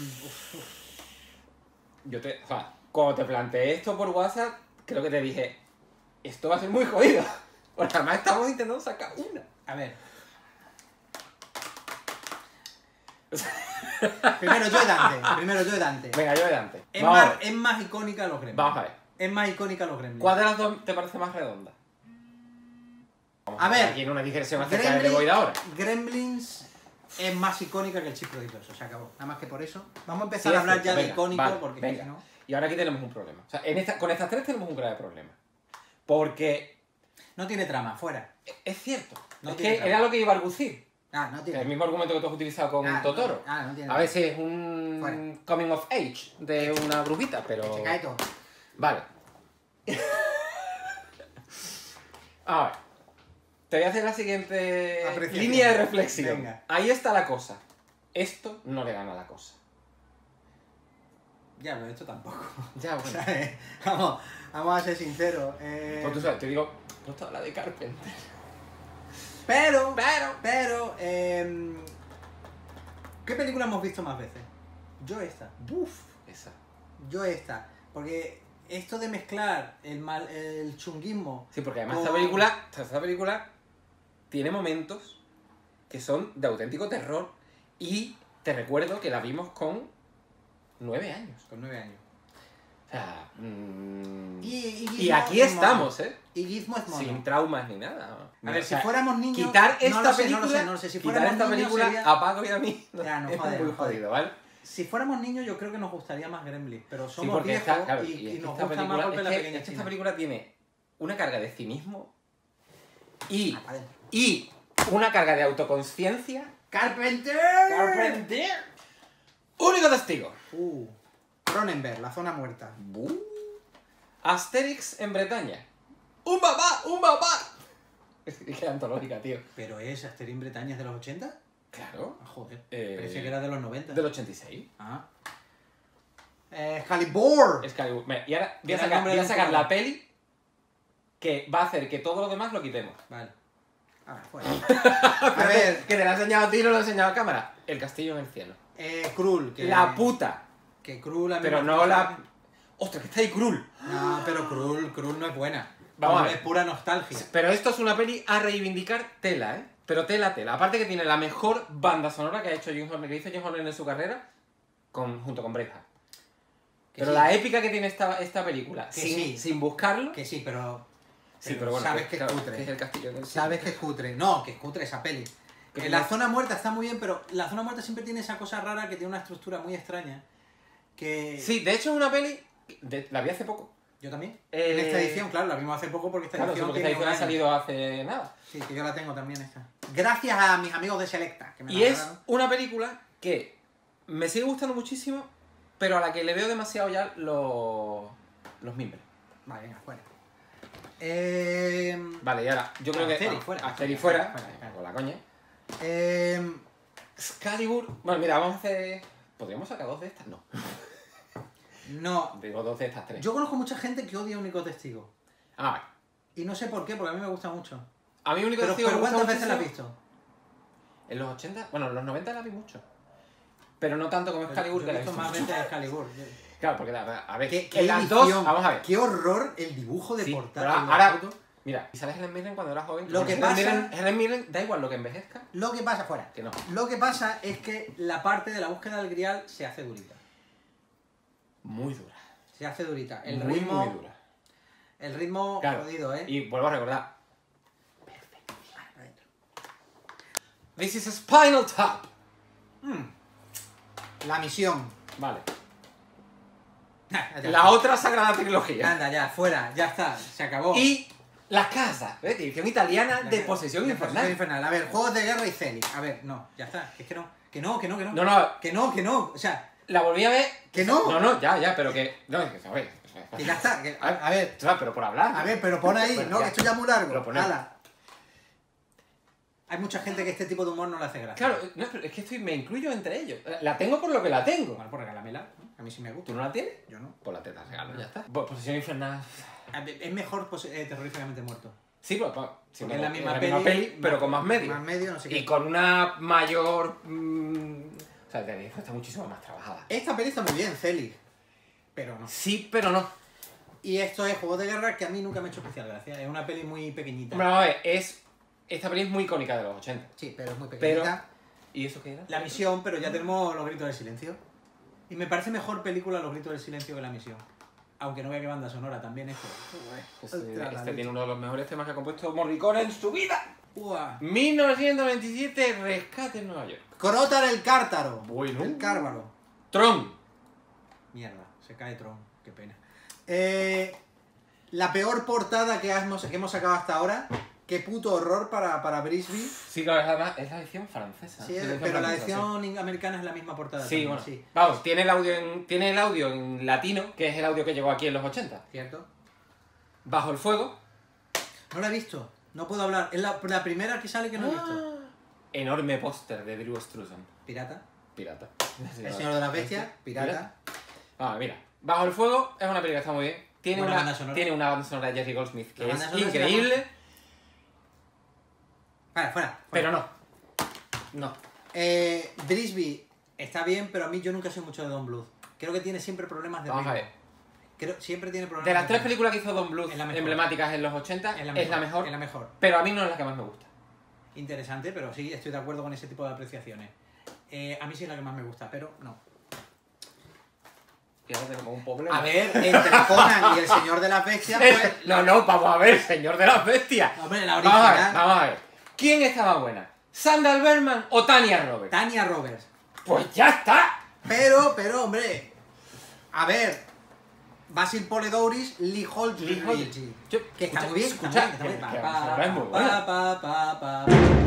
Speaker 2: O sea, cuando te planteé esto por WhatsApp, creo que te dije, esto va a ser muy jodido. Porque además estamos intentando sacar una.
Speaker 1: A ver. Primero Joe Dante.
Speaker 2: Venga, yo adelante.
Speaker 1: Es
Speaker 2: Vamos a
Speaker 1: más,
Speaker 2: ver.
Speaker 1: es más icónica los Gremlins.
Speaker 2: Vamos a ver.
Speaker 1: Es más icónica los Gremlins.
Speaker 2: ¿Cuál de las dos te parece más redonda? Vamos
Speaker 1: A ver,
Speaker 2: Aquí en una digresión acerca de The Void ahora.
Speaker 1: Gremlins es más icónica que el Chip Prodigioso. Se acabó. Nada más que por eso. Vamos a
Speaker 2: Sí,
Speaker 1: empezar
Speaker 2: es
Speaker 1: a hablar
Speaker 2: cierto,
Speaker 1: ya de
Speaker 2: venga,
Speaker 1: icónico,
Speaker 2: vale,
Speaker 1: porque
Speaker 2: venga.
Speaker 1: si no...
Speaker 2: Y ahora aquí tenemos un problema. O sea, con estas tres tenemos un grave problema. Porque
Speaker 1: No tiene trama, fuera.
Speaker 2: es cierto.
Speaker 1: No
Speaker 2: es
Speaker 1: tiene
Speaker 2: que
Speaker 1: trama.
Speaker 2: era lo que iba a argucir.
Speaker 1: Ah, no
Speaker 2: El
Speaker 1: tiene
Speaker 2: mismo argumento que tú has utilizado con
Speaker 1: Ah,
Speaker 2: Totoro.
Speaker 1: no tiene
Speaker 2: A ver si es un
Speaker 1: Fuera.
Speaker 2: coming of age de una brujita, pero...
Speaker 1: Se cae todo.
Speaker 2: Vale. A ver. Te voy a hacer la siguiente
Speaker 1: Apreciación.
Speaker 2: línea de reflexión.
Speaker 1: Venga.
Speaker 2: Ahí está la cosa. Esto no le gana a la cosa.
Speaker 1: Ya, pero esto tampoco.
Speaker 2: Ya, bueno.
Speaker 1: ¿Sabes? Vamos a ser sinceros.
Speaker 2: Pues tú sabes, te digo, no estaba la de Carpenter.
Speaker 1: Pero, ¿qué película hemos visto más veces? Yo esta.
Speaker 2: Buf, esa.
Speaker 1: Yo esta. Porque esto de mezclar el chunguismo...
Speaker 2: Sí, porque además
Speaker 1: con-
Speaker 2: esta película tiene momentos que son de auténtico terror y te recuerdo que la vimos con 9 años.
Speaker 1: Con 9 años.
Speaker 2: O sea,
Speaker 1: Y
Speaker 2: y aquí estamos, ¿eh?
Speaker 1: Y Gizmo es mono.
Speaker 2: Sin traumas ni nada.
Speaker 1: A ver,
Speaker 2: O sea,
Speaker 1: si fuéramos niños...
Speaker 2: quitar
Speaker 1: no
Speaker 2: esta
Speaker 1: lo sé,
Speaker 2: película,
Speaker 1: no lo sé. Si
Speaker 2: quitar
Speaker 1: fuéramos
Speaker 2: esta
Speaker 1: niños
Speaker 2: película
Speaker 1: sería-
Speaker 2: a Paco y a mí
Speaker 1: Ya, no
Speaker 2: es
Speaker 1: jode,
Speaker 2: muy
Speaker 1: no jode.
Speaker 2: jodido, ¿vale?
Speaker 1: Si fuéramos niños, yo creo que nos gustaría más Gremlins. Pero
Speaker 2: Sí,
Speaker 1: somos
Speaker 2: porque
Speaker 1: viejos
Speaker 2: esta, claro,
Speaker 1: y
Speaker 2: es que
Speaker 1: nos
Speaker 2: esta
Speaker 1: gusta más
Speaker 2: película,
Speaker 1: Golpe en la
Speaker 2: es
Speaker 1: Pequeña
Speaker 2: que esta
Speaker 1: China.
Speaker 2: película tiene una carga de cinismo y,
Speaker 1: Ah, vale.
Speaker 2: y una carga de autoconciencia.
Speaker 1: ¡Carpenter!
Speaker 2: ¡Carpenter! Único testigo.
Speaker 1: Cronenberg, La Zona Muerta.
Speaker 2: Asterix en Bretaña. ¡Un babá! ¡Un babá! Es que antológica, tío.
Speaker 1: ¿Pero es Asterix en Bretaña es de los 80?
Speaker 2: Claro.
Speaker 1: Ah, joder.
Speaker 2: Eh,
Speaker 1: Pensé que era de los 90.
Speaker 2: Del 86.
Speaker 1: Ah. Excalibur.
Speaker 2: Excalibur. Mira, y ahora voy a
Speaker 1: Era el
Speaker 2: sacar,
Speaker 1: nombre
Speaker 2: voy a
Speaker 1: del
Speaker 2: sacar la
Speaker 1: jugador.
Speaker 2: peli que va a hacer que todo lo demás lo quitemos.
Speaker 1: Vale. Ahora, fuera. A ver,
Speaker 2: Que te la he enseñado a ti y no lo he enseñado a cámara. El castillo en el cielo.
Speaker 1: Krul. Que,
Speaker 2: La puta.
Speaker 1: Que Krul a mí
Speaker 2: Pero
Speaker 1: me
Speaker 2: no
Speaker 1: gusta.
Speaker 2: la... ¡Ostras, que está ahí Krul!
Speaker 1: No, pero Krul no es buena.
Speaker 2: Vamos a
Speaker 1: Krul
Speaker 2: ver.
Speaker 1: es pura nostalgia.
Speaker 2: Pero esto es una peli a reivindicar tela, ¿eh? Pero tela. Aparte que tiene la mejor banda sonora que ha hecho Jim Horner, que hizo Jim Horner en su carrera, junto con Braveheart.
Speaker 1: Que
Speaker 2: Pero
Speaker 1: sí,
Speaker 2: la épica que tiene esta película,
Speaker 1: Que
Speaker 2: sin,
Speaker 1: sí.
Speaker 2: sin buscarlo...
Speaker 1: Que sí, pero
Speaker 2: Sí, pero bueno,
Speaker 1: sabes que es
Speaker 2: claro,
Speaker 1: cutre.
Speaker 2: que es el castillo del
Speaker 1: Sabes que es cutre. No, que es cutre esa peli.
Speaker 2: Que
Speaker 1: La
Speaker 2: tiene-
Speaker 1: Zona Muerta está muy bien, pero La Zona Muerta siempre tiene esa cosa rara que tiene una estructura muy extraña. Que...
Speaker 2: Sí, de hecho es una peli... la vi hace poco.
Speaker 1: Yo también.
Speaker 2: Eh,
Speaker 1: En esta edición, claro, la vimos hace poco porque esta
Speaker 2: Claro, sí,
Speaker 1: edición
Speaker 2: porque esta
Speaker 1: tiene
Speaker 2: edición ha
Speaker 1: un año.
Speaker 2: salido hace nada.
Speaker 1: Sí, que yo la tengo también esta. Gracias a mis amigos de Selecta. Que me
Speaker 2: Y
Speaker 1: la
Speaker 2: es
Speaker 1: regalaron.
Speaker 2: una película que me sigue gustando muchísimo, pero a la que le veo demasiado ya los mimbres.
Speaker 1: Vale, venga, fuera.
Speaker 2: Vale, y ahora, yo creo que...
Speaker 1: Asterix fuera.
Speaker 2: Asterix fuera.
Speaker 1: Fuera.
Speaker 2: Con la coña.
Speaker 1: Eh,
Speaker 2: Excalibur... Bueno, mira, vamos a hacer... ¿Podríamos sacar 2 de estas? No.
Speaker 1: no.
Speaker 2: Digo 2 de estas 3.
Speaker 1: Yo conozco mucha gente que odia Único Testigo.
Speaker 2: Ah, vale.
Speaker 1: Y no sé por qué, porque a mí me gusta mucho.
Speaker 2: A mí único
Speaker 1: Pero,
Speaker 2: testigo me gusta
Speaker 1: ¿cuántas veces la has
Speaker 2: muchísimo.
Speaker 1: visto?
Speaker 2: En los 80... Bueno, en los 90 la vi mucho. Pero no tanto como Excalibur,
Speaker 1: Yo
Speaker 2: que
Speaker 1: he
Speaker 2: la he
Speaker 1: visto
Speaker 2: visto
Speaker 1: más
Speaker 2: mucho.
Speaker 1: veces Excalibur.
Speaker 2: Claro, porque a ver,
Speaker 1: ¿Qué
Speaker 2: en las
Speaker 1: edición?
Speaker 2: dos... Vamos a ver.
Speaker 1: Qué horror el dibujo de
Speaker 2: Sí,
Speaker 1: portada.
Speaker 2: pero
Speaker 1: y la
Speaker 2: ahora-
Speaker 1: foto.
Speaker 2: Mira, ¿y sabes Helen Mirren cuando era joven?
Speaker 1: Lo que
Speaker 2: Helen
Speaker 1: pasa-
Speaker 2: Mirren- Helen Mirren, da igual lo que envejezca,
Speaker 1: Lo que pasa, fuera.
Speaker 2: que no.
Speaker 1: Lo que pasa es que la parte de la búsqueda del grial se hace durita.
Speaker 2: Muy dura.
Speaker 1: Se hace durita. El
Speaker 2: muy,
Speaker 1: ritmo,
Speaker 2: muy dura.
Speaker 1: el ritmo
Speaker 2: Claro.
Speaker 1: jodido, ¿eh?
Speaker 2: Y vuelvo a recordar. This is a Spinal Tap.
Speaker 1: La misión.
Speaker 2: Vale.
Speaker 1: Ya
Speaker 2: La
Speaker 1: está.
Speaker 2: otra sagrada trilogía.
Speaker 1: Anda, ya, fuera, ya está, se acabó.
Speaker 2: Y La Casa, ¿ves? Edición italiana de
Speaker 1: La-
Speaker 2: Posesión
Speaker 1: de
Speaker 2: Infernal.
Speaker 1: Posesión Infernal. A ver, Juegos de Guerra y Celic. A ver, no, ya está. Es que no. Que no.
Speaker 2: No, no,
Speaker 1: Que no. O sea,
Speaker 2: la volví a ver.
Speaker 1: Que no.
Speaker 2: No, ya, pero que. No, es que, a ver.
Speaker 1: que ya está. A ver,
Speaker 2: Claro, pero por hablar.
Speaker 1: a ver, pero pon ahí,
Speaker 2: Bueno,
Speaker 1: no,
Speaker 2: ya.
Speaker 1: que esto ya es muy largo.
Speaker 2: Pero pon-
Speaker 1: Hala. Hay mucha gente que este tipo de humor no le hace gracia.
Speaker 2: Claro, no, pero es que me incluyo entre ellos. La tengo por lo que la tengo.
Speaker 1: Bueno, pues regálamela. ¿no? A mí sí me gusta.
Speaker 2: ¿Tú no la tienes?
Speaker 1: Yo no.
Speaker 2: Pues la teta regalo, ya está. Posesión Infernal.
Speaker 1: A ver, es mejor terroríficamente muerto.
Speaker 2: Sí, pues, sí,
Speaker 1: Porque
Speaker 2: no,
Speaker 1: es la misma
Speaker 2: peli, pero con más medios.
Speaker 1: Más medio, no sé qué.
Speaker 2: Y con una mayor... o sea, está muchísimo más trabajada.
Speaker 1: Esta peli está muy bien, Celic. Pero no.
Speaker 2: Sí, pero no.
Speaker 1: Y esto es Juegos de Guerra que a mí nunca me ha hecho especial gracia. Es una peli muy pequeñita.
Speaker 2: Hombre, vamos a ver, esta peli es muy icónica de los 80.
Speaker 1: Sí, pero es muy
Speaker 2: Pero...
Speaker 1: pequeñita.
Speaker 2: ¿Y eso qué era?
Speaker 1: La misión, pero ya tenemos Los Gritos del Silencio. Y me parece mejor película Los Gritos del Silencio que La Misión. Aunque no vea qué banda sonora también esto.
Speaker 2: Este tiene uno de los mejores temas que ha compuesto Morricone en su vida.
Speaker 1: Uah.
Speaker 2: 1927, Rescate en Nueva York.
Speaker 1: Crotar el Cártaro.
Speaker 2: Bueno.
Speaker 1: El Cárvaro.
Speaker 2: Tron.
Speaker 1: Mierda, se cae Tron. Qué pena. La peor portada que hemos sacado hasta ahora. Qué puto horror para Brisby.
Speaker 2: Sí, claro, es la edición francesa.
Speaker 1: Sí,
Speaker 2: Sí,
Speaker 1: pero la
Speaker 2: francesa,
Speaker 1: edición americana es la misma portada.
Speaker 2: Sí,
Speaker 1: también,
Speaker 2: bueno.
Speaker 1: sí.
Speaker 2: Vamos, tiene el audio en latino, que es el audio que llegó aquí en los 80.
Speaker 1: ¿Cierto?
Speaker 2: Bajo el fuego.
Speaker 1: No la he visto. No puedo hablar. Es la primera que sale que no he visto.
Speaker 2: Enorme póster de Drew Struzan.
Speaker 1: Pirata.
Speaker 2: Pirata.
Speaker 1: El Señor de las Bestias. Pirata.
Speaker 2: Ah, mira. Bajo el fuego es una película que está muy bien. Tiene
Speaker 1: Buena
Speaker 2: una
Speaker 1: banda sonora.
Speaker 2: tiene una banda sonora de Jerry Goldsmith que
Speaker 1: La
Speaker 2: es
Speaker 1: banda sonora se
Speaker 2: increíble,
Speaker 1: Vale, fuera.
Speaker 2: pero no. No.
Speaker 1: Brisby está bien, pero a mí yo nunca soy mucho de Don Bluth. Creo que tiene siempre problemas de
Speaker 2: Vamos a
Speaker 1: ritmo.
Speaker 2: ver.
Speaker 1: Siempre tiene problemas
Speaker 2: De las tres
Speaker 1: ritmo.
Speaker 2: películas que hizo Don Bluth
Speaker 1: Es la mejor.
Speaker 2: emblemáticas en los 80, es la mejor,
Speaker 1: Es la mejor.
Speaker 2: pero a mí no es la que más me gusta.
Speaker 1: Interesante, pero sí, estoy de acuerdo con ese tipo de apreciaciones. A mí sí es la que más me gusta, pero no.
Speaker 2: Y ahora tenemos un problema.
Speaker 1: A ver, entre Conan y el Señor de las Bestias, pues...
Speaker 2: No, vamos a ver, Señor de las Bestias.
Speaker 1: Hombre, la
Speaker 2: Vamos a ver,
Speaker 1: original,
Speaker 2: vamos a ver. ¿Quién está más buena? ¿Sandal Berman o Tanya Roberts?
Speaker 1: Tanya Roberts.
Speaker 2: Pues ya está.
Speaker 1: Pero, hombre, a ver, Basil Poledouris, Lee Holtby,
Speaker 2: Yo-
Speaker 1: que está muy bien,
Speaker 2: escucha,
Speaker 1: está muy bien,
Speaker 2: que
Speaker 1: Pa,
Speaker 2: ahora es muy
Speaker 1: pa,
Speaker 2: buena.
Speaker 1: pa.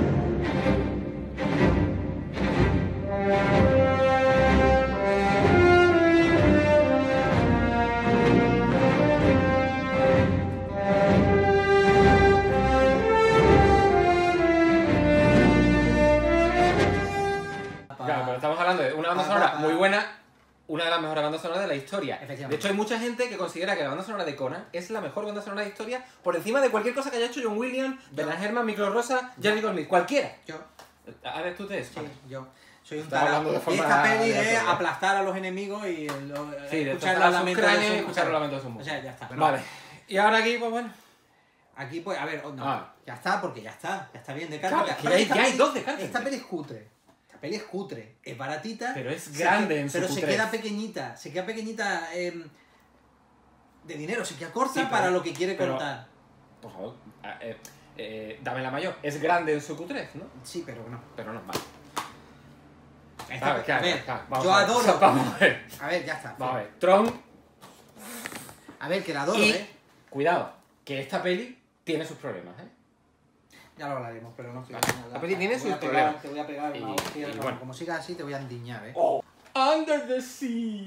Speaker 2: Claro, pero estamos hablando de una banda sonora muy buena, una de las mejores bandas sonoras de la historia.
Speaker 1: Efectivamente.
Speaker 2: De hecho, hay mucha gente que considera que la banda sonora de Conan es la mejor banda sonora de la historia por encima de cualquier cosa que haya hecho John Williams, Bernard Herrmann, Miklo Rosa, Jerry Goldsmith, cualquiera.
Speaker 1: Yo,
Speaker 2: ¿Eres tú de eso?
Speaker 1: sí, yo. Soy un
Speaker 2: Estaba hablando
Speaker 1: tarado.
Speaker 2: de
Speaker 1: Y
Speaker 2: forma
Speaker 1: esta peli es
Speaker 2: aleatoria.
Speaker 1: aplastar a los enemigos y
Speaker 2: Sí, de
Speaker 1: escuchar
Speaker 2: tocar
Speaker 1: los
Speaker 2: sus
Speaker 1: lamentos
Speaker 2: cráneos
Speaker 1: de
Speaker 2: y
Speaker 1: su
Speaker 2: escuchar los
Speaker 1: mujer.
Speaker 2: lamentos de su mujer.
Speaker 1: O sea, ya está.
Speaker 2: Vale. Y ahora aquí, pues bueno.
Speaker 1: Aquí, pues, a ver, no,
Speaker 2: Ah.
Speaker 1: ya está, porque ya está bien de
Speaker 2: Claro,
Speaker 1: carga.
Speaker 2: es que ya hay dos de Carpenter.
Speaker 1: Esta peli es cutre. Esta peli es cutre. Es baratita.
Speaker 2: Pero es grande en su
Speaker 1: Pero se
Speaker 2: cutrez.
Speaker 1: queda pequeñita. de dinero. Se queda corta
Speaker 2: Sí, pero-
Speaker 1: para lo que quiere
Speaker 2: pero-
Speaker 1: contar.
Speaker 2: Por favor, dame la mayor. Es grande en su cutrez, ¿no?
Speaker 1: Sí, pero no.
Speaker 2: Pero no, vale.
Speaker 1: Esta-
Speaker 2: Claro,
Speaker 1: a ver,
Speaker 2: vamos
Speaker 1: yo
Speaker 2: a ver.
Speaker 1: adoro.
Speaker 2: Vamos a ver.
Speaker 1: A ver, ya está.
Speaker 2: Vamos a ver. Tron.
Speaker 1: A ver, que la adoro,
Speaker 2: Y, cuidado, que esta peli tiene sus problemas, ¿eh?
Speaker 1: Ya lo hablaremos, pero no
Speaker 2: Vale. La peli tiene
Speaker 1: Te voy
Speaker 2: sus
Speaker 1: a pegar-
Speaker 2: problemas.
Speaker 1: Te voy a pegar
Speaker 2: Y-
Speaker 1: una hostia,
Speaker 2: y
Speaker 1: como-
Speaker 2: bueno.
Speaker 1: Como sigas así, te voy a endiñar,
Speaker 2: Under the Sea.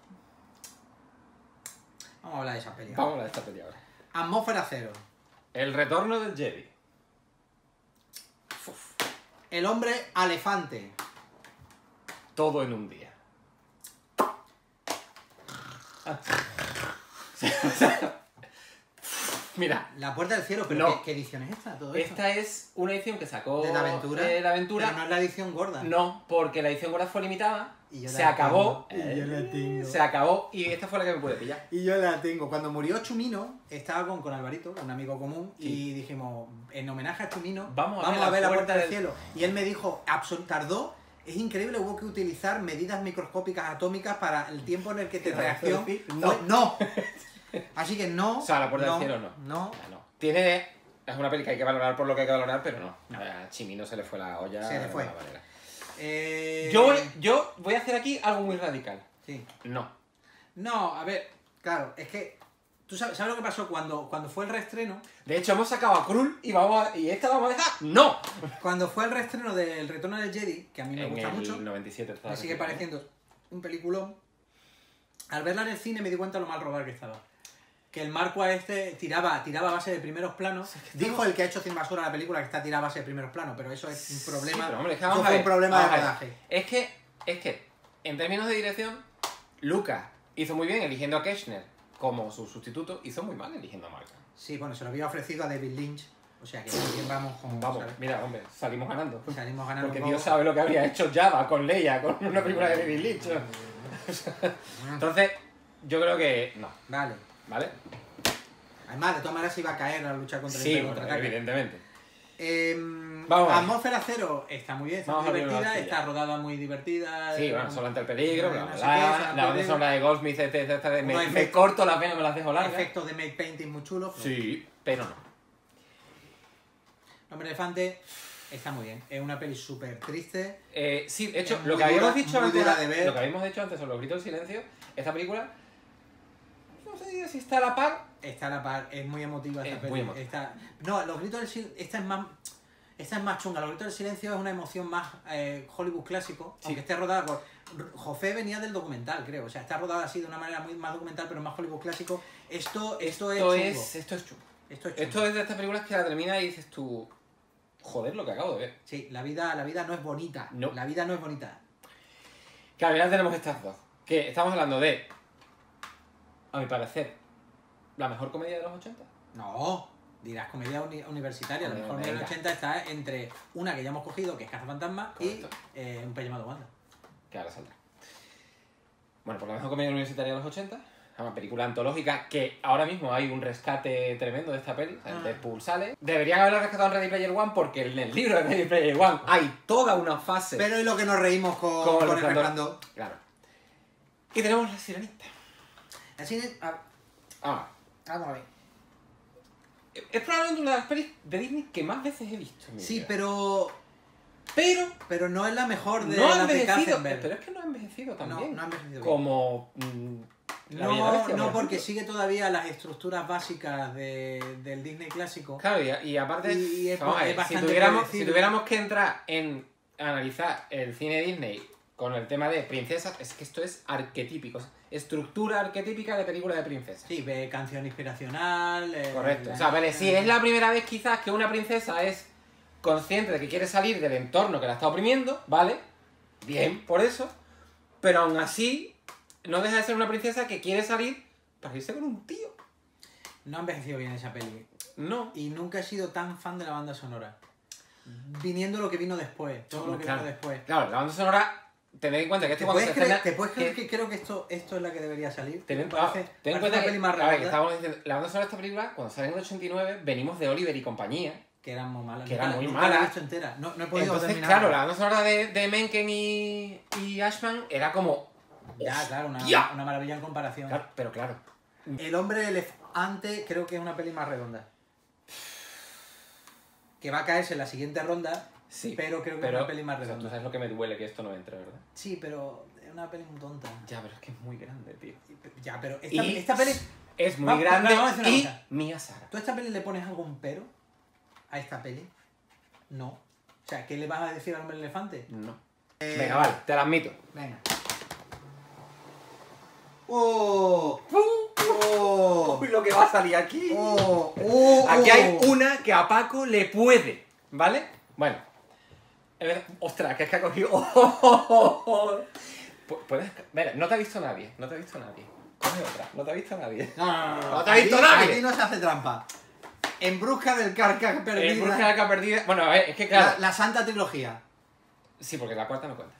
Speaker 1: Vamos a hablar de esa peli.
Speaker 2: Vamos a hablar de esta peli ahora.
Speaker 1: Atmósfera cero.
Speaker 2: El retorno del Jedi.
Speaker 1: El hombre elefante.
Speaker 2: Todo en un día. Mira,
Speaker 1: La puerta del cielo, pero
Speaker 2: No.
Speaker 1: ¿qué edición es esta? Todo esto?
Speaker 2: esta es una edición que sacó
Speaker 1: ¿De la aventura?
Speaker 2: La Aventura.
Speaker 1: Pero no es la edición gorda.
Speaker 2: No, porque la edición gorda fue limitada,
Speaker 1: Y yo
Speaker 2: se
Speaker 1: la
Speaker 2: acabó,
Speaker 1: tengo, y yo la tengo.
Speaker 2: se acabó y esta fue la que me pude pillar.
Speaker 1: Y yo la tengo. Cuando murió Chumino, estaba con Alvarito, un amigo común, y dijimos, en homenaje a Chumino,
Speaker 2: Vamos a ver
Speaker 1: la
Speaker 2: la
Speaker 1: puerta del
Speaker 2: del-
Speaker 1: cielo. Y él me dijo, tardó, es increíble, hubo que utilizar medidas microscópicas atómicas para el tiempo en el que te reacción.
Speaker 2: No.
Speaker 1: No. Así que no.
Speaker 2: O sea, la puerta del cielo no.
Speaker 1: No.
Speaker 2: Ah, no. Tiene. Es una peli que hay que valorar por lo que hay que valorar, pero no. A Chimino se le fue la olla.
Speaker 1: Se le fue.
Speaker 2: de mala manera.
Speaker 1: Eh,
Speaker 2: Yo voy a hacer aquí algo muy radical.
Speaker 1: Sí.
Speaker 2: No.
Speaker 1: No, a ver, claro, es que. ¿Tú sabes lo que pasó cuando fue el reestreno?
Speaker 2: De hecho, hemos sacado a Krull y esta la vamos a dejar. ¡No!
Speaker 1: Cuando fue el reestreno del Retorno del Jedi, que a mí me
Speaker 2: En
Speaker 1: gusta
Speaker 2: el
Speaker 1: mucho,
Speaker 2: 97 estaba
Speaker 1: me sigue
Speaker 2: recién, ¿no?
Speaker 1: pareciendo un peliculón. Al verla en el cine me di cuenta lo mal rodada que estaba. Que el Marco a este tiraba a base de primeros planos. Dijo el que ha hecho Cine Basura la película que está tirada a base de primeros planos, pero eso es un problema.
Speaker 2: Sí, pero, hombre, es que
Speaker 1: eso
Speaker 2: vamos a
Speaker 1: fue
Speaker 2: ver,
Speaker 1: un problema de
Speaker 2: vamos a ver.
Speaker 1: rodaje.
Speaker 2: Es que, en términos de dirección, Lucas hizo muy bien eligiendo a Keshner como su sustituto, hizo muy mal eligiendo a Marca.
Speaker 1: Sí, bueno, se lo había ofrecido a David Lynch. O sea que también vamos con.
Speaker 2: Vamos,
Speaker 1: ¿sabes?
Speaker 2: mira, hombre, salimos ganando.
Speaker 1: Salimos ganando
Speaker 2: Porque
Speaker 1: un
Speaker 2: Dios
Speaker 1: poco.
Speaker 2: sabe lo que habría hecho Java con Leia, con una película de David Lynch. Entonces, yo creo que no,
Speaker 1: Vale.
Speaker 2: ¿vale?
Speaker 1: Además, de todas maneras se iba a caer a luchar contra
Speaker 2: Sí,
Speaker 1: el
Speaker 2: bueno,
Speaker 1: contraataque.
Speaker 2: evidentemente.
Speaker 1: Vamos
Speaker 2: a ver.
Speaker 1: Atmósfera Cero está muy bien, está
Speaker 2: Vamos
Speaker 1: muy
Speaker 2: a ver
Speaker 1: divertida,
Speaker 2: una
Speaker 1: está rodada muy divertida.
Speaker 2: Sí, bueno, solo ante el peligro, bla,
Speaker 1: no
Speaker 2: bla,
Speaker 1: sé
Speaker 2: bla.
Speaker 1: qué,
Speaker 2: La banda
Speaker 1: peligro.
Speaker 2: sonora de Goldsmith, me
Speaker 1: Unos efectos-
Speaker 2: corto las venas, me las dejo largas.
Speaker 1: Efectos de make painting muy chulos.
Speaker 2: Sí, pero no.
Speaker 1: Hombre Elefante está muy bien. Es una peli súper triste.
Speaker 2: Sí, de hecho,
Speaker 1: Es
Speaker 2: lo
Speaker 1: muy
Speaker 2: que habíamos
Speaker 1: dura-
Speaker 2: dicho
Speaker 1: muy
Speaker 2: antes,
Speaker 1: dura de ver.
Speaker 2: lo que habíamos dicho antes sobre Los Gritos del Silencio, esta película, no sé si está a la par.
Speaker 1: Está a la par, es muy emotiva esta
Speaker 2: Es
Speaker 1: peli.
Speaker 2: muy emotiva.
Speaker 1: No, Los Gritos del Silencio, esta es más chunga. Los Gritos del Silencio es una emoción más Hollywood clásico,
Speaker 2: Sí.
Speaker 1: aunque esté rodada por... Jofé venía del documental, creo. O sea, está rodada así de una manera muy más documental, pero más Hollywood clásico. Esto es chungo.
Speaker 2: Esto es chungo.
Speaker 1: Esto es chungo.
Speaker 2: Esto es de estas películas que la terminas y dices tú, joder, lo que acabo de ver.
Speaker 1: Sí, la vida no es bonita.
Speaker 2: No.
Speaker 1: La vida no es bonita.
Speaker 2: Que al final tenemos estas dos. Que estamos hablando de, a mi parecer, la mejor comedia de los 80.
Speaker 1: No, dirás comedia universitaria. La
Speaker 2: Venga.
Speaker 1: mejor comedia de los 80 está entre una que ya hemos cogido, que es Cazafantasmas, y
Speaker 2: Correcto.
Speaker 1: Un pez llamado Wanda.
Speaker 2: Que ahora saldrá. Bueno, por la mejor comedia universitaria de los 80. Una película antológica que ahora mismo hay un rescate tremendo de esta peli. El Deadpool sale. Deberían haberla rescatado en Ready Player One porque en el libro de Ready Player One hay toda una fase
Speaker 1: Pero y lo que nos reímos con
Speaker 2: el
Speaker 1: el
Speaker 2: Resplandor.
Speaker 1: Resplandor.
Speaker 2: Claro. Y tenemos La Sirenita.
Speaker 1: El cine... Vamos a ver.
Speaker 2: Es probablemente una de las pelis de Disney que más veces he visto en mi
Speaker 1: Sí,
Speaker 2: vida.
Speaker 1: pero no es la mejor de
Speaker 2: no ha
Speaker 1: las de
Speaker 2: envejecido.
Speaker 1: Katzenberg.
Speaker 2: Pero es que no ha envejecido también.
Speaker 1: No ha envejecido bien.
Speaker 2: Como... La Bella y la Bestia,
Speaker 1: No,
Speaker 2: por
Speaker 1: porque
Speaker 2: ejemplo.
Speaker 1: sigue todavía las estructuras básicas del Disney clásico.
Speaker 2: Claro, y aparte,
Speaker 1: Y es-
Speaker 2: vamos a ver,
Speaker 1: es bastante
Speaker 2: si
Speaker 1: predecible.
Speaker 2: tuviéramos que entrar en analizar el cine Disney con el tema de princesas, es que esto es arquetípico, es estructura arquetípica de película de princesas.
Speaker 1: Sí, ve canción inspiracional.
Speaker 2: Correcto. O sea, vale, si es la primera vez quizás que una princesa es consciente de que quiere salir del entorno que la está oprimiendo, ¿vale? Bien, por eso. Pero aún así, no deja de ser una princesa que quiere salir para irse con un tío.
Speaker 1: No ha envejecido bien esa peli.
Speaker 2: No.
Speaker 1: Y nunca he sido tan fan de la banda sonora. Viniendo lo que vino después. Todo lo que
Speaker 2: Claro.
Speaker 1: vino después.
Speaker 2: Claro, la banda sonora, tened en cuenta que
Speaker 1: ¿Te
Speaker 2: cuando se
Speaker 1: puedes creer,
Speaker 2: estrena...
Speaker 1: ¿te puedes creer que creo que esto es la que debería salir?
Speaker 2: Ten en,
Speaker 1: Me parece-
Speaker 2: ten en
Speaker 1: parece
Speaker 2: cuenta
Speaker 1: una
Speaker 2: que,
Speaker 1: peli más
Speaker 2: a ver, que
Speaker 1: redonda,
Speaker 2: estábamos diciendo, la banda sonora de esta película, cuando salió en el 89, venimos de Oliver y compañía.
Speaker 1: que eran muy malas.
Speaker 2: que era muy
Speaker 1: nunca
Speaker 2: mala.
Speaker 1: la he visto entera. No he podido
Speaker 2: Entonces,
Speaker 1: terminar.
Speaker 2: claro, la banda sonora de Menken y Ashman era como...
Speaker 1: Ya, claro,
Speaker 2: ¡Hostia!
Speaker 1: una maravilla en comparación.
Speaker 2: Claro, pero claro.
Speaker 1: El hombre elefante creo que es una peli más redonda. Que va a caerse en la siguiente ronda,
Speaker 2: Sí,
Speaker 1: pero creo que es una peli más
Speaker 2: o sea, tú
Speaker 1: redonda.
Speaker 2: sabes lo que me duele que esto no entre, ¿verdad?
Speaker 1: Sí, pero es una peli muy tonta.
Speaker 2: Ya, pero es que es muy grande, tío.
Speaker 1: Ya, pero
Speaker 2: Y
Speaker 1: esta peli...
Speaker 2: es muy
Speaker 1: Vamos,
Speaker 2: grande
Speaker 1: vamos a decir una
Speaker 2: y
Speaker 1: cosa.
Speaker 2: Mia Sara.
Speaker 1: ¿Tú a esta peli le pones algún pero? ¿A esta peli? No. O sea, ¿qué le vas a decir al hombre elefante?
Speaker 2: No. Venga, vale, te la admito.
Speaker 1: Venga. ¡Oh! ¡Oh!
Speaker 2: Uy, lo que va a salir aquí.
Speaker 1: ¡Oh! ¡Oh!
Speaker 2: Aquí hay una que a Paco le puede, ¿vale? Bueno. Ostras, que es que ha cogido... Puedes... Mira, no te ha visto nadie, no te ha visto nadie. Coge otra, no te ha visto nadie.
Speaker 1: No.
Speaker 2: ¿No te ha visto nadie?
Speaker 1: Aquí no se hace trampa. En busca del carca perdida.
Speaker 2: En busca de la que ha perdido... Bueno, a ver, es que claro...
Speaker 1: La santa trilogía.
Speaker 2: Sí, porque la cuarta no cuenta.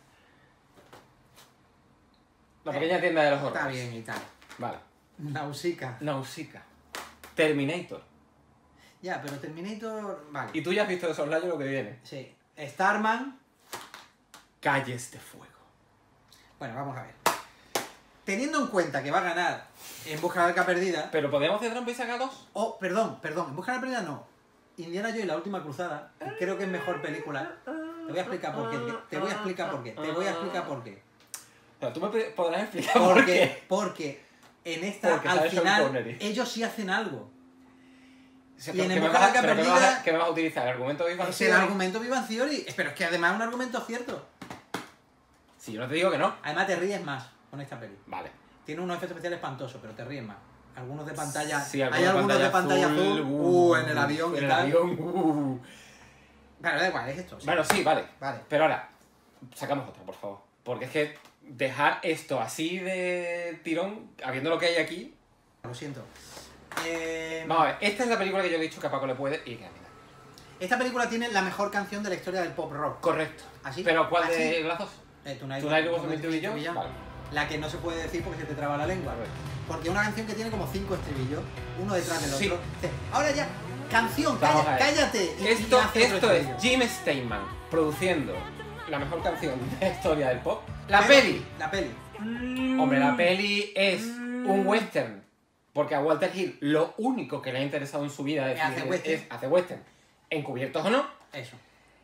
Speaker 2: La pequeña tienda de los horrores.
Speaker 1: Está bien y tal.
Speaker 2: Vale.
Speaker 1: Nausicaa.
Speaker 2: Nausicaa. Terminator.
Speaker 1: Ya, pero Terminator... Vale.
Speaker 2: Y tú ya has visto de soslayo lo que viene.
Speaker 1: Sí. Starman...
Speaker 2: Calles de fuego.
Speaker 1: Bueno, vamos a ver. Teniendo en cuenta que va a ganar En busca de la arca perdida...
Speaker 2: Pero podemos hacer trampa y sacar dos.
Speaker 1: Oh, perdón. En busca de la perdida no. Indiana Jones y la última cruzada, que creo que es mejor película. Te voy a explicar por qué. Te voy a explicar por qué.
Speaker 2: O sea, tú me podrás explicar por qué.
Speaker 1: Porque en esta,
Speaker 2: Porque
Speaker 1: al
Speaker 2: sale Sean
Speaker 1: final,
Speaker 2: Connery.
Speaker 1: ellos sí hacen algo.
Speaker 2: O sea,
Speaker 1: Y en
Speaker 2: ¿qué
Speaker 1: En
Speaker 2: me
Speaker 1: busca
Speaker 2: vas
Speaker 1: de
Speaker 2: a-
Speaker 1: la arca
Speaker 2: pero qué me vas a-
Speaker 1: perdida-
Speaker 2: qué me vas a utilizar? ¿El argumento de Big Bang
Speaker 1: Es el
Speaker 2: Theory?
Speaker 1: argumento Big Bang Theory. Pero es que además es un argumento cierto.
Speaker 2: Si yo no te digo que no.
Speaker 1: Además te ríes más con esta peli.
Speaker 2: Vale.
Speaker 1: Tiene unos efectos especiales espantosos, pero te ríes más. Algunos de pantalla...
Speaker 2: Sí,
Speaker 1: hay algunos de pantalla azul. En el avión y
Speaker 2: en el
Speaker 1: tal.
Speaker 2: avión.
Speaker 1: Pero da igual, es esto. sí.
Speaker 2: Bueno, sí, vale.
Speaker 1: Vale.
Speaker 2: Pero ahora, sacamos otra, por favor. Porque es que dejar esto así de tirón, habiendo lo que hay aquí...
Speaker 1: Lo siento.
Speaker 2: Vamos a ver, esta es la película que yo he dicho que a Paco le puede y que a mí no.
Speaker 1: Esta película tiene la mejor canción de la historia del pop rock.
Speaker 2: Correcto.
Speaker 1: ¿Así?
Speaker 2: ¿Pero cuál
Speaker 1: ¿Así?
Speaker 2: de las dos?
Speaker 1: Tonight
Speaker 2: Tonight Was
Speaker 1: Was
Speaker 2: Meant to Be
Speaker 1: Meant to
Speaker 2: Yours. Vale.
Speaker 1: La que no se puede decir porque se te traba la lengua.
Speaker 2: Correcto.
Speaker 1: Porque es una canción que tiene como 5 estribillos, uno detrás del
Speaker 2: Sí.
Speaker 1: otro. Dice, ahora ya, canción,
Speaker 2: Vamos a ver.
Speaker 1: cállate. Y
Speaker 2: Esto,
Speaker 1: hace otro
Speaker 2: esto es
Speaker 1: estribillo.
Speaker 2: Jim Steinman produciendo la mejor canción de la historia del pop. La
Speaker 1: Pero-
Speaker 2: peli.
Speaker 1: La peli.
Speaker 2: Hombre, la peli es un western. Porque a Walter Hill lo único que le ha interesado en su vida
Speaker 1: Hace western.
Speaker 2: es hacer western. encubiertos o no.
Speaker 1: Eso.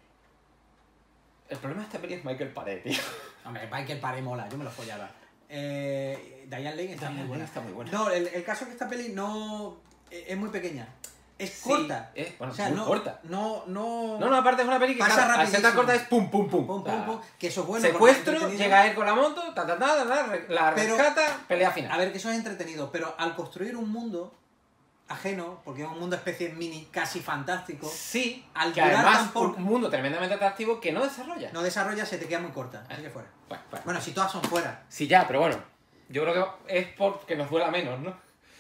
Speaker 2: El problema de esta peli es Michael Paré, tío.
Speaker 1: Hombre, Michael Paré mola, yo me lo follaba. Diane Lane está muy buena.
Speaker 2: Está muy buena.
Speaker 1: No, el caso es que esta peli no... es muy pequeña. Es
Speaker 2: Sí,
Speaker 1: corta.
Speaker 2: bueno,
Speaker 1: o sea,
Speaker 2: muy
Speaker 1: no,
Speaker 2: corta.
Speaker 1: No,
Speaker 2: No, aparte es una peli que
Speaker 1: Pasa
Speaker 2: claro, al ser tan
Speaker 1: rapidísimo.
Speaker 2: corta es pum, pum, pum.
Speaker 1: Pum,
Speaker 2: O sea,
Speaker 1: pum, pum, que eso es bueno. porque
Speaker 2: secuestro,
Speaker 1: es entretenido.
Speaker 2: llega él con la moto, la
Speaker 1: Pero-
Speaker 2: rescata, pelea final.
Speaker 1: A ver, que eso es entretenido, pero al construir un mundo ajeno, porque es un mundo especie mini casi fantástico,
Speaker 2: Sí,
Speaker 1: al
Speaker 2: que
Speaker 1: durar
Speaker 2: además
Speaker 1: tan poco-
Speaker 2: un mundo tremendamente atractivo que no desarrolla.
Speaker 1: no desarrolla, se te queda muy corta. Así que fuera.
Speaker 2: Bueno.
Speaker 1: Bueno, si todas son fuera.
Speaker 2: Sí, ya, pero bueno. Yo creo que es porque nos duela menos, ¿no?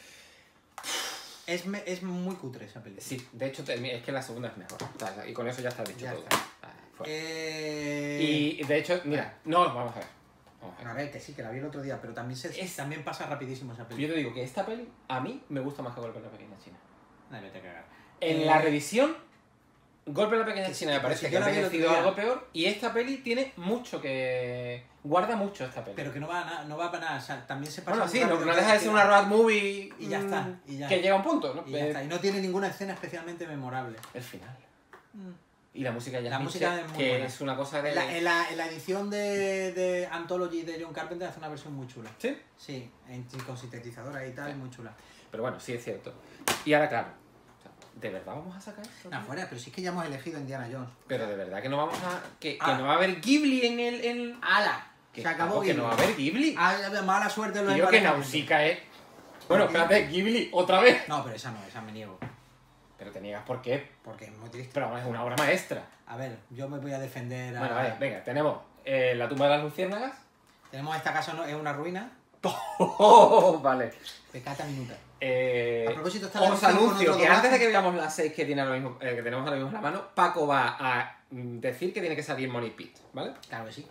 Speaker 1: Es muy cutre esa peli.
Speaker 2: Sí, de hecho es que la segunda es mejor. O sea, y con eso ya está dicho
Speaker 1: Ya
Speaker 2: todo.
Speaker 1: está.
Speaker 2: Fuera.
Speaker 1: Y...
Speaker 2: Y de hecho, mira, no, vamos a ver.
Speaker 1: A ver, que sí, que la vi el otro día, pero también, también pasa rapidísimo esa peli.
Speaker 2: Yo te digo que esta peli a mí me gusta más que Golpe en la Pequeña China.
Speaker 1: Ay, vete a cagar.
Speaker 2: En la revisión, Golpe en la Pequeña
Speaker 1: que
Speaker 2: China
Speaker 1: sí,
Speaker 2: me parece
Speaker 1: que
Speaker 2: que ha
Speaker 1: yo la vi el otro
Speaker 2: envejecido
Speaker 1: día.
Speaker 2: algo peor y esta peli tiene mucho que... guarda mucho esta peli.
Speaker 1: Pero que no va para nada, o sea, también se pasa
Speaker 2: Bueno,
Speaker 1: muy
Speaker 2: sí, no,
Speaker 1: rápido
Speaker 2: no
Speaker 1: que-
Speaker 2: deja de ser una road movie
Speaker 1: Y ya está, y ya.
Speaker 2: que llega a un punto, ¿no?
Speaker 1: Y ya está. Y no tiene ninguna escena especialmente memorable.
Speaker 2: El final. Y la música ya
Speaker 1: La música es muy
Speaker 2: que
Speaker 1: buena.
Speaker 2: es una cosa de...
Speaker 1: En la edición de Anthology de John Carpenter hace una versión muy chula.
Speaker 2: ¿Sí?
Speaker 1: Sí, con sintetizadora y tal, muy chula.
Speaker 2: Pero bueno, sí es cierto. Y ahora, claro, o sea, ¿de verdad vamos a sacar esto?
Speaker 1: No, fuera, pero sí es que ya hemos elegido Indiana Jones.
Speaker 2: Pero de verdad que no vamos a... Que
Speaker 1: Ah.
Speaker 2: no va a haber Ghibli en el...
Speaker 1: ¡Hala!
Speaker 2: Que,
Speaker 1: Se acabó
Speaker 2: que no va a haber Ghibli.
Speaker 1: Mala suerte los
Speaker 2: Tío, que
Speaker 1: emparejamientos.
Speaker 2: Nausicaa es... Bueno, espérate, Ghibli, otra vez.
Speaker 1: No, pero esa no, esa me niego.
Speaker 2: Pero te niegas, ¿por qué?
Speaker 1: Porque es muy triste.
Speaker 2: Pero vamos, es una obra maestra.
Speaker 1: A ver, yo me voy a defender a...
Speaker 2: Bueno, vale, venga, tenemos La tumba de las luciérnagas.
Speaker 1: Tenemos esta casa, ¿no? Es una ruina.
Speaker 2: Oh, vale.
Speaker 1: Pecata minuta.
Speaker 2: A
Speaker 1: propósito, está la
Speaker 2: os
Speaker 1: versión con
Speaker 2: anuncio
Speaker 1: otro
Speaker 2: que antes de
Speaker 1: doblaje.
Speaker 2: que veamos las 6 que, tiene ahora mismo, que tenemos ahora mismo en la mano, Paco va a decir que tiene que salir Money Pit, ¿vale?
Speaker 1: Claro que sí.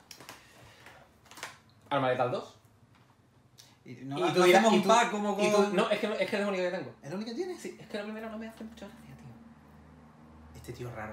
Speaker 2: Arma letal 2.
Speaker 1: Y no,
Speaker 2: Y
Speaker 1: no
Speaker 2: tú dirás-
Speaker 1: hacemos
Speaker 2: y
Speaker 1: un
Speaker 2: tú-
Speaker 1: pack como con...
Speaker 2: Y tú, no, es que es lo único que tengo.
Speaker 1: ¿Es lo único que tienes?
Speaker 2: Sí, es que la primera no me hace mucha gracia, tío.
Speaker 1: Este tío es raro.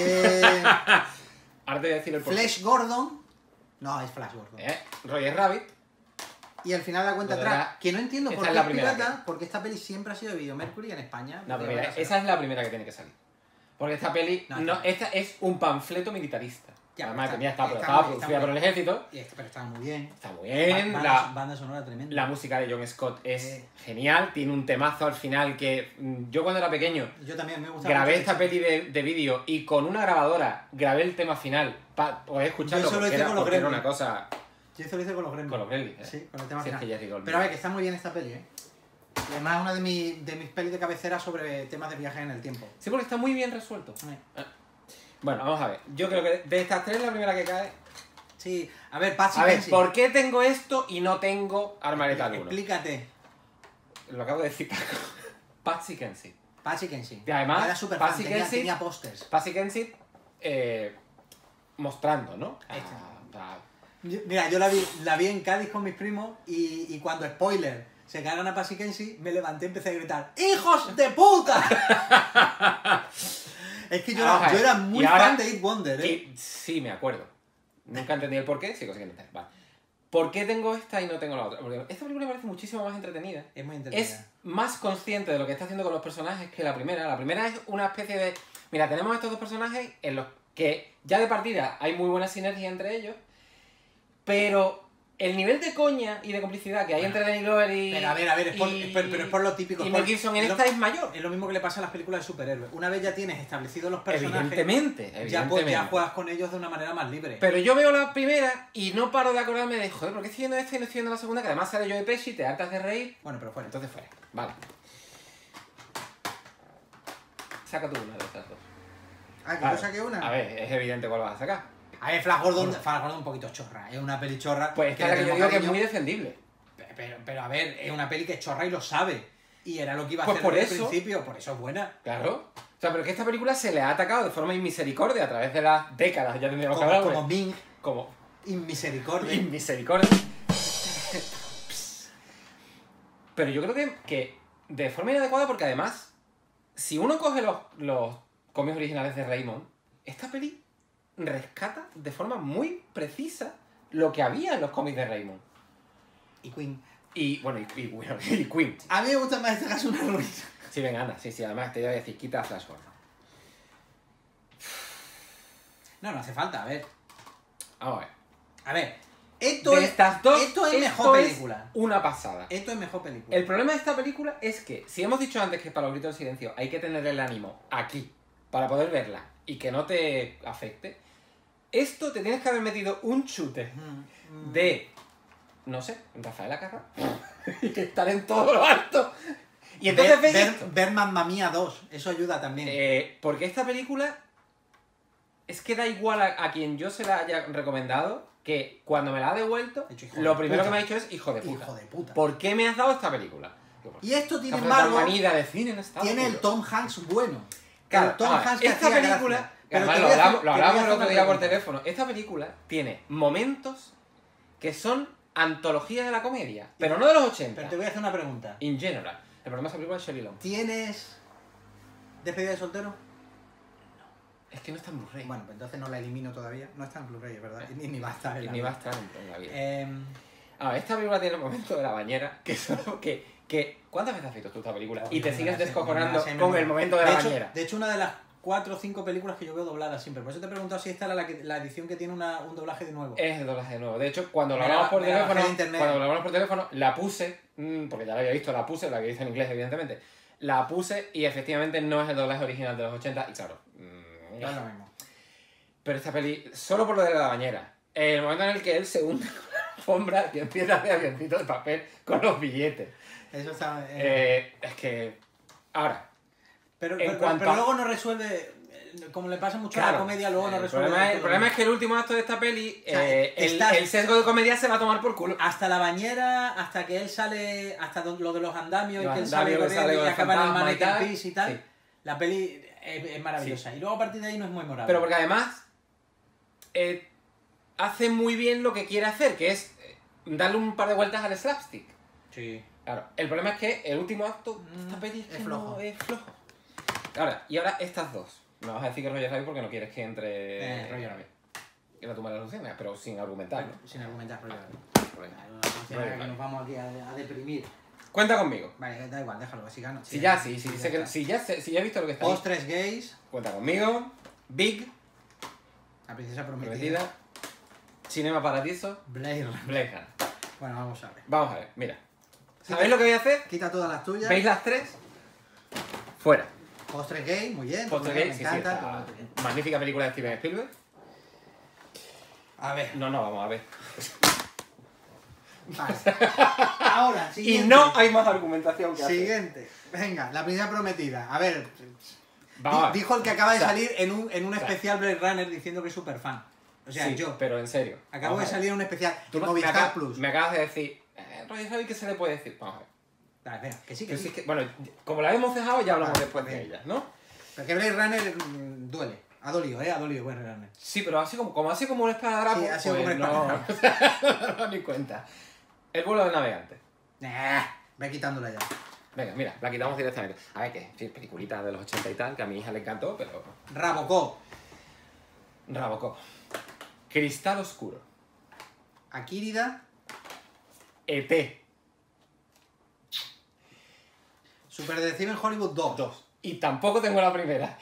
Speaker 2: Ahora te voy a decir el porqué.
Speaker 1: Flash Gordon. No, es Flash Gordon.
Speaker 2: Roger Rabbit.
Speaker 1: Y al final la cuenta
Speaker 2: De
Speaker 1: atrás.
Speaker 2: verdad,
Speaker 1: Que no entiendo
Speaker 2: esta
Speaker 1: por
Speaker 2: es
Speaker 1: qué
Speaker 2: la
Speaker 1: es
Speaker 2: primera
Speaker 1: pirata, porque esta peli siempre ha sido de Video Mercury en España.
Speaker 2: No, pero
Speaker 1: De
Speaker 2: mira,
Speaker 1: verdad,
Speaker 2: esa es la primera que tiene que salir. Porque esta peli,
Speaker 1: No,
Speaker 2: no,
Speaker 1: no.
Speaker 2: esta es un panfleto militarista.
Speaker 1: Ya,
Speaker 2: Además,
Speaker 1: está-
Speaker 2: tenía
Speaker 1: está
Speaker 2: estaba
Speaker 1: muy-
Speaker 2: producida
Speaker 1: está
Speaker 2: por
Speaker 1: muy-
Speaker 2: el ejército.
Speaker 1: Pero está muy bien.
Speaker 2: Está muy bien.
Speaker 1: Banda sonora tremenda.
Speaker 2: La música de John Scott es genial. Tiene un temazo al final que yo cuando era pequeño
Speaker 1: Yo también me gusta
Speaker 2: grabé
Speaker 1: mucho
Speaker 2: esta
Speaker 1: eso.
Speaker 2: peli de vídeo y con una grabadora grabé el tema final para poder escucharlo
Speaker 1: Yo eso lo
Speaker 2: porque
Speaker 1: hice
Speaker 2: era,
Speaker 1: con los
Speaker 2: porque era
Speaker 1: Gremlins.
Speaker 2: una cosa
Speaker 1: Yo eso lo hice con los Gremlins.
Speaker 2: con los Gremlins, ¿eh?
Speaker 1: Sí, con el tema
Speaker 2: Sí, es
Speaker 1: final.
Speaker 2: que Jerry Goldsmith.
Speaker 1: Pero a ver, que está muy bien esta peli, ¿eh? Y además es una de mis pelis de cabecera sobre temas de viajes en el tiempo.
Speaker 2: Sí, porque está muy bien resuelto. Bueno, vamos a ver. Yo creo que de estas tres la primera que cae...
Speaker 1: Sí, a ver, Patsy
Speaker 2: A ver,
Speaker 1: Kensit.
Speaker 2: ¿por qué tengo esto y no tengo Arma Letal 1?
Speaker 1: Explícate.
Speaker 2: Lo acabo de decir, Paco. Patsy Kensit.
Speaker 1: Patsy Kensit.
Speaker 2: Y además,
Speaker 1: Era súper fan,
Speaker 2: Patsy
Speaker 1: tenía
Speaker 2: Kensit-
Speaker 1: pósters.
Speaker 2: Patsy Kensit mostrando, ¿no?
Speaker 1: Mira, yo la vi en Cádiz con mis primos y cuando, spoiler, se cargan a Patsy Kensit, me levanté y empecé a gritar ¡Hijos de puta! Es que yo
Speaker 2: Vamos a ver.
Speaker 1: era muy
Speaker 2: Y ahora-
Speaker 1: fan de It Wonder, ¿eh?
Speaker 2: Y- sí, me acuerdo. Nunca entendí el porqué, sigo sin entender. Vale. ¿Por qué tengo esta y no tengo la otra? Porque esta película me parece muchísimo más entretenida.
Speaker 1: Es muy entretenida.
Speaker 2: Es más consciente de lo que está haciendo con los personajes que la primera. La primera es una especie de... Mira, tenemos estos dos personajes en los que ya de partida hay muy buena sinergia entre ellos, pero el nivel de coña y de complicidad que hay entre Danny Glover y...
Speaker 1: Pero a ver,
Speaker 2: y-
Speaker 1: pero es por lo típico.
Speaker 2: Y
Speaker 1: es
Speaker 2: Mel
Speaker 1: por-
Speaker 2: Gibson en
Speaker 1: es lo-
Speaker 2: esta es mayor.
Speaker 1: Es lo mismo que le pasa a las películas de superhéroes. Una vez ya tienes establecidos los personajes,
Speaker 2: Evidentemente,
Speaker 1: ya juegas con ellos de una manera más libre.
Speaker 2: Pero yo veo la primera y no paro de acordarme de, joder, ¿por qué estoy viendo esta y no estoy viendo la segunda? Que además sale Joe Pesci, te hartas de reír.
Speaker 1: Bueno, pero fuera.
Speaker 2: Entonces fuera. Vale. Saca tú una de estas dos.
Speaker 1: Ah, que
Speaker 2: Vale.
Speaker 1: yo saqué una.
Speaker 2: A ver, es evidente cuál vas a sacar.
Speaker 1: A ver, Flash Gordon un poquito chorra. Es una peli chorra.
Speaker 2: Pues esta es la que yo
Speaker 1: tenemos
Speaker 2: digo que es
Speaker 1: cariño.
Speaker 2: muy defendible.
Speaker 1: Pero a ver, es una peli que es chorra y lo sabe. Y era lo que iba a
Speaker 2: Pues
Speaker 1: hacer
Speaker 2: por
Speaker 1: desde el
Speaker 2: eso.
Speaker 1: principio, por eso es buena.
Speaker 2: Claro. O sea, pero que esta película se le ha atacado de forma inmisericordia a través de las décadas, ya tendríamos que hablar.
Speaker 1: Como Ming,
Speaker 2: Como
Speaker 1: inmisericordia.
Speaker 2: inmisericordia. Pero yo creo que de forma inadecuada, porque además, si uno coge los cómics originales de Raymond, esta peli rescata de forma muy precisa lo que había en los cómics de Raymond.
Speaker 1: Y Queen.
Speaker 2: Y bueno, y Queen.
Speaker 1: A mí me gusta más este caso una ruina.
Speaker 2: Sí, venga, anda, sí, además te voy a decir, quita a Flash Gordon.
Speaker 1: No, no hace falta, a ver.
Speaker 2: Vamos a ver.
Speaker 1: A ver, esto
Speaker 2: De
Speaker 1: es,
Speaker 2: estas dos,
Speaker 1: esto es mejor
Speaker 2: es
Speaker 1: película.
Speaker 2: una pasada.
Speaker 1: Esto es mejor película.
Speaker 2: El problema de esta película es que, si hemos dicho antes que para los gritos del silencio hay que tener el ánimo aquí para poder verla y que no te afecte, esto te tienes que haber metido un chute de, no sé, Rafael Acarra y estar en todo lo alto. Y entonces
Speaker 1: ver Mamma Mía 2, eso ayuda también.
Speaker 2: porque esta película es que da igual a quien yo se la haya recomendado, que cuando me la ha devuelto,
Speaker 1: De hecho, hijo de
Speaker 2: lo primero
Speaker 1: puta.
Speaker 2: que me ha dicho es hijo de puta.
Speaker 1: Hijo de puta.
Speaker 2: ¿Por qué me has dado esta película?
Speaker 1: Y esto, sin
Speaker 2: Café
Speaker 1: embargo,
Speaker 2: Manida de cine en Estados
Speaker 1: tiene el
Speaker 2: Unidos.
Speaker 1: Tom Hanks bueno.
Speaker 2: Claro,
Speaker 1: el Tom
Speaker 2: a ver,
Speaker 1: Hanks que
Speaker 2: esta
Speaker 1: hacía
Speaker 2: película,
Speaker 1: gracia.
Speaker 2: que además
Speaker 1: te
Speaker 2: lo
Speaker 1: voy a
Speaker 2: hablamos,
Speaker 1: hacer-
Speaker 2: lo
Speaker 1: te voy a
Speaker 2: hablamos el
Speaker 1: hacer
Speaker 2: otro
Speaker 1: una
Speaker 2: día por
Speaker 1: pregunta.
Speaker 2: teléfono. Esta película tiene momentos que son antología de la comedia, pero no de los 80.
Speaker 1: Pero te voy a hacer una pregunta.
Speaker 2: In general. El problema de esta película es Shelley Long.
Speaker 1: ¿Tienes despedida de soltero?
Speaker 2: Es que no está en Blu-ray.
Speaker 1: Bueno, pues entonces no la elimino todavía. No está en Blu-ray, es verdad. Ni va a estar en la
Speaker 2: Ni va a
Speaker 1: vida.
Speaker 2: estar en la vida.
Speaker 1: Ah,
Speaker 2: Esta película tiene el momento de la bañera que solo que ¿cuántas veces has visto tú esta película? Y te
Speaker 1: no me
Speaker 2: sigues
Speaker 1: la sé,
Speaker 2: descojonando
Speaker 1: no me la sé,
Speaker 2: con
Speaker 1: me
Speaker 2: el
Speaker 1: la-
Speaker 2: momento de la
Speaker 1: hecho,
Speaker 2: bañera.
Speaker 1: De hecho, una de las 4 o 5 películas que yo veo dobladas siempre. Por eso te he preguntado si esta era la edición que tiene un doblaje de nuevo.
Speaker 2: Es el doblaje de nuevo. De hecho, cuando lo
Speaker 1: Me la-
Speaker 2: hablamos por
Speaker 1: me la bajé
Speaker 2: teléfono,
Speaker 1: de internet.
Speaker 2: cuando lo hablamos por teléfono, la puse, porque ya la había visto, la puse, la que dice en inglés, evidentemente. La puse y efectivamente no es el doblaje original de los 80, y claro.
Speaker 1: No es lo mismo.
Speaker 2: Pero esta peli, solo por lo de la bañera. El momento en el que él se hunde con la alfombra y empieza a hacer avioncitos de papel con los billetes.
Speaker 1: Eso está.
Speaker 2: Es que. Ahora.
Speaker 1: Pero
Speaker 2: en cuanto
Speaker 1: pero
Speaker 2: a-
Speaker 1: luego no resuelve. Como le pasa mucho a la
Speaker 2: Claro,
Speaker 1: comedia, luego no
Speaker 2: el
Speaker 1: resuelve.
Speaker 2: problema,
Speaker 1: todo.
Speaker 2: el problema es que el último acto de esta peli,
Speaker 1: O sea,
Speaker 2: el sesgo de comedia se va a tomar por culo.
Speaker 1: Hasta la bañera, hasta que él sale, hasta lo de los andamios
Speaker 2: Los
Speaker 1: y que él
Speaker 2: andamios
Speaker 1: sale
Speaker 2: que
Speaker 1: corriendo
Speaker 2: sale
Speaker 1: y
Speaker 2: con el
Speaker 1: acaba en el
Speaker 2: fantasma y
Speaker 1: mannequin
Speaker 2: tal.
Speaker 1: piece y tal,
Speaker 2: Sí.
Speaker 1: la peli es maravillosa. Y luego a partir de ahí no es muy memorable.
Speaker 2: Pero porque además hace muy bien lo que quiere hacer, que es darle un par de vueltas al slapstick.
Speaker 1: Sí.
Speaker 2: Claro, el problema es que el último acto de esta peli es,
Speaker 1: es
Speaker 2: que
Speaker 1: flojo.
Speaker 2: no es flojo. Y ahora estas dos. Me vas a decir que es Roger Rabbit porque no quieres que entre
Speaker 1: Roger Rabbit.
Speaker 2: en la tumba de las lucianas, pero sin argumentar, ¿no?
Speaker 1: Sin argumentar, pero
Speaker 2: Venga.
Speaker 1: que nos vamos aquí a deprimir.
Speaker 2: Cuenta conmigo.
Speaker 1: Vale, da igual, déjalo, así gano.
Speaker 2: Si ya he visto lo que está ahí.
Speaker 1: Postres gays,
Speaker 2: Cuenta conmigo. Big,
Speaker 1: la princesa prometida,
Speaker 2: prometida. Cinema Paradiso.
Speaker 1: Blade Runner.
Speaker 2: Blade Runner.
Speaker 1: Bueno, vamos a ver.
Speaker 2: Vamos a ver, mira. ¿Sabéis lo que voy a hacer?
Speaker 1: Quita todas las tuyas.
Speaker 2: ¿Veis las tres? Fuera.
Speaker 1: Postres gay, muy bien.
Speaker 2: Postre
Speaker 1: muy bien,
Speaker 2: Gay, sí,
Speaker 1: me
Speaker 2: sí,
Speaker 1: encanta.
Speaker 2: esta magnífica película de Steven Spielberg.
Speaker 1: A ver.
Speaker 2: No, vamos a ver.
Speaker 1: Vale. Ahora,
Speaker 2: Y
Speaker 1: siguiente.
Speaker 2: no hay más argumentación que hacer.
Speaker 1: Siguiente. Venga, la princesa prometida. A ver.
Speaker 2: Vamos a ver.
Speaker 1: Dijo el que acaba de
Speaker 2: O sea,
Speaker 1: salir en un especial Blade Runner diciendo que es súper fan. O sea,
Speaker 2: sí,
Speaker 1: yo.
Speaker 2: pero en serio.
Speaker 1: Acabo
Speaker 2: Vamos
Speaker 1: de
Speaker 2: a ver.
Speaker 1: salir en un especial
Speaker 2: Tú
Speaker 1: en
Speaker 2: me
Speaker 1: Movistar
Speaker 2: acabas-
Speaker 1: Plus.
Speaker 2: Me acabas de decir, Roger Rabbit, ¿qué se le puede decir? Vamos a ver.
Speaker 1: Dale, venga, que sí, que
Speaker 2: Pero si
Speaker 1: sí.
Speaker 2: es que, bueno, como la hemos dejado, ya hablamos
Speaker 1: Vale,
Speaker 2: después de
Speaker 1: bien.
Speaker 2: ella, ¿no?
Speaker 1: Porque Blade Runner duele. Ha dolido, ha dolido Blade Runner.
Speaker 2: Sí, pero así como un espadadrapo,
Speaker 1: Sí, ha sido
Speaker 2: pues
Speaker 1: como un
Speaker 2: no, no me doy ni cuenta. El vuelo del navegante.
Speaker 1: Ve quitándola ya.
Speaker 2: Venga, mira, la quitamos directamente. A ver, que sí, peliculita de los 80 y tal, que a mi hija le encantó, pero...
Speaker 1: Rabocop.
Speaker 2: Robocop. Cristal Oscuro.
Speaker 1: Akírida.
Speaker 2: ET.
Speaker 1: Super Detective en Hollywood 2.
Speaker 2: 2. Y tampoco tengo la primera.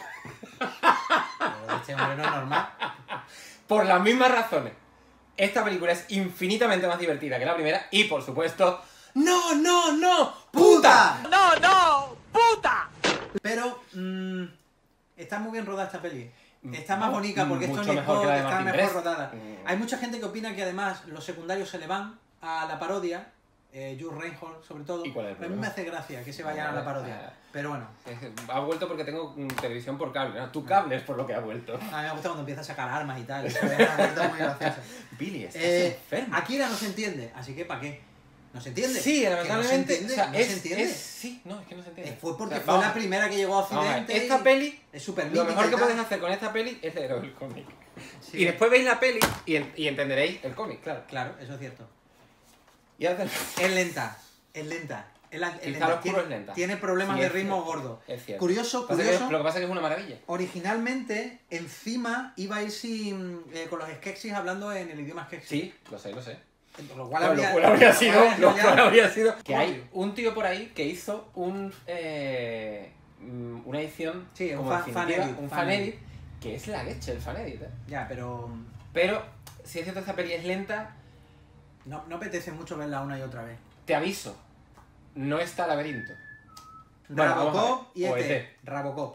Speaker 1: Pero este hombre no es normal.
Speaker 2: Por las mismas razones. Esta película es infinitamente más divertida que la primera y, por supuesto... ¡No, no, no! ¡Puta!
Speaker 1: ¡No, no! ¡Puta! Pero está muy bien rodada esta peli. Está más bonita porque
Speaker 2: mucho
Speaker 1: es Tony
Speaker 2: mejor que
Speaker 1: Scott,
Speaker 2: la de
Speaker 1: está
Speaker 2: Martin
Speaker 1: mejor
Speaker 2: Brest.
Speaker 1: rodada. Hay mucha gente que opina que además los secundarios se le van a la parodia. Jules Reinhold, sobre todo.
Speaker 2: ¿Y cuál es el
Speaker 1: a mí me
Speaker 2: problema?
Speaker 1: hace gracia que se vayan a la parodia. Pero bueno,
Speaker 2: Ha vuelto porque tengo televisión por cable, ¿no? Tu cable es por lo que ha vuelto.
Speaker 1: a mí me gusta cuando empieza a sacar armas y tal. Eso es una vuelta muy graciosa.
Speaker 2: Billy, estás enfermo.
Speaker 1: Akira no se entiende, así que ¿para qué? ¿No se entiende?
Speaker 2: Sí,
Speaker 1: Que
Speaker 2: lamentablemente.
Speaker 1: No se entiende,
Speaker 2: o sea,
Speaker 1: no se entiende.
Speaker 2: sí, no, es que no se entiende.
Speaker 1: Fue porque
Speaker 2: O sea,
Speaker 1: fue
Speaker 2: vamos
Speaker 1: la
Speaker 2: a ver,
Speaker 1: primera que llegó a
Speaker 2: vamos a ver,
Speaker 1: Occidente.
Speaker 2: Esta
Speaker 1: y
Speaker 2: peli,
Speaker 1: es súper
Speaker 2: lo
Speaker 1: mítica
Speaker 2: mejor
Speaker 1: y
Speaker 2: que
Speaker 1: tal.
Speaker 2: puedes hacer con esta peli es leer el cómic.
Speaker 1: Sí.
Speaker 2: Y después veis la peli y entenderéis el cómic, claro.
Speaker 1: Claro, eso es cierto.
Speaker 2: Y hacer...
Speaker 1: Es lenta, es lenta.
Speaker 2: Cristal Oscuro es lenta.
Speaker 1: Tiene problemas
Speaker 2: Sí,
Speaker 1: de
Speaker 2: es
Speaker 1: ritmo
Speaker 2: cierto.
Speaker 1: gordo.
Speaker 2: Es cierto.
Speaker 1: Curioso,
Speaker 2: Pasa que-
Speaker 1: curioso.
Speaker 2: lo que pasa es que es una maravilla.
Speaker 1: Originalmente, encima iba a ir con los sketches hablando en el idioma sketch.
Speaker 2: Sí, lo sé, lo sé.
Speaker 1: Lo cual
Speaker 2: Bueno,
Speaker 1: habría,
Speaker 2: lo cual habría sido,
Speaker 1: lo cual
Speaker 2: lo cual
Speaker 1: habría-
Speaker 2: habría sido que
Speaker 1: Obvio.
Speaker 2: hay un tío por ahí que hizo una edición
Speaker 1: Sí, un
Speaker 2: como
Speaker 1: fan
Speaker 2: definitiva,
Speaker 1: edit,
Speaker 2: un
Speaker 1: fan
Speaker 2: fan
Speaker 1: edit.
Speaker 2: edit que es la leche el fanedit, ¿eh?
Speaker 1: Ya, pero
Speaker 2: Pero, si es cierto, esta peli es lenta,
Speaker 1: no apetece mucho verla una y otra vez.
Speaker 2: te aviso, no está Laberinto. Bueno, vamos a
Speaker 1: Rabocop
Speaker 2: ver.
Speaker 1: y
Speaker 2: O
Speaker 1: ET.
Speaker 2: ET.
Speaker 1: Rabocop.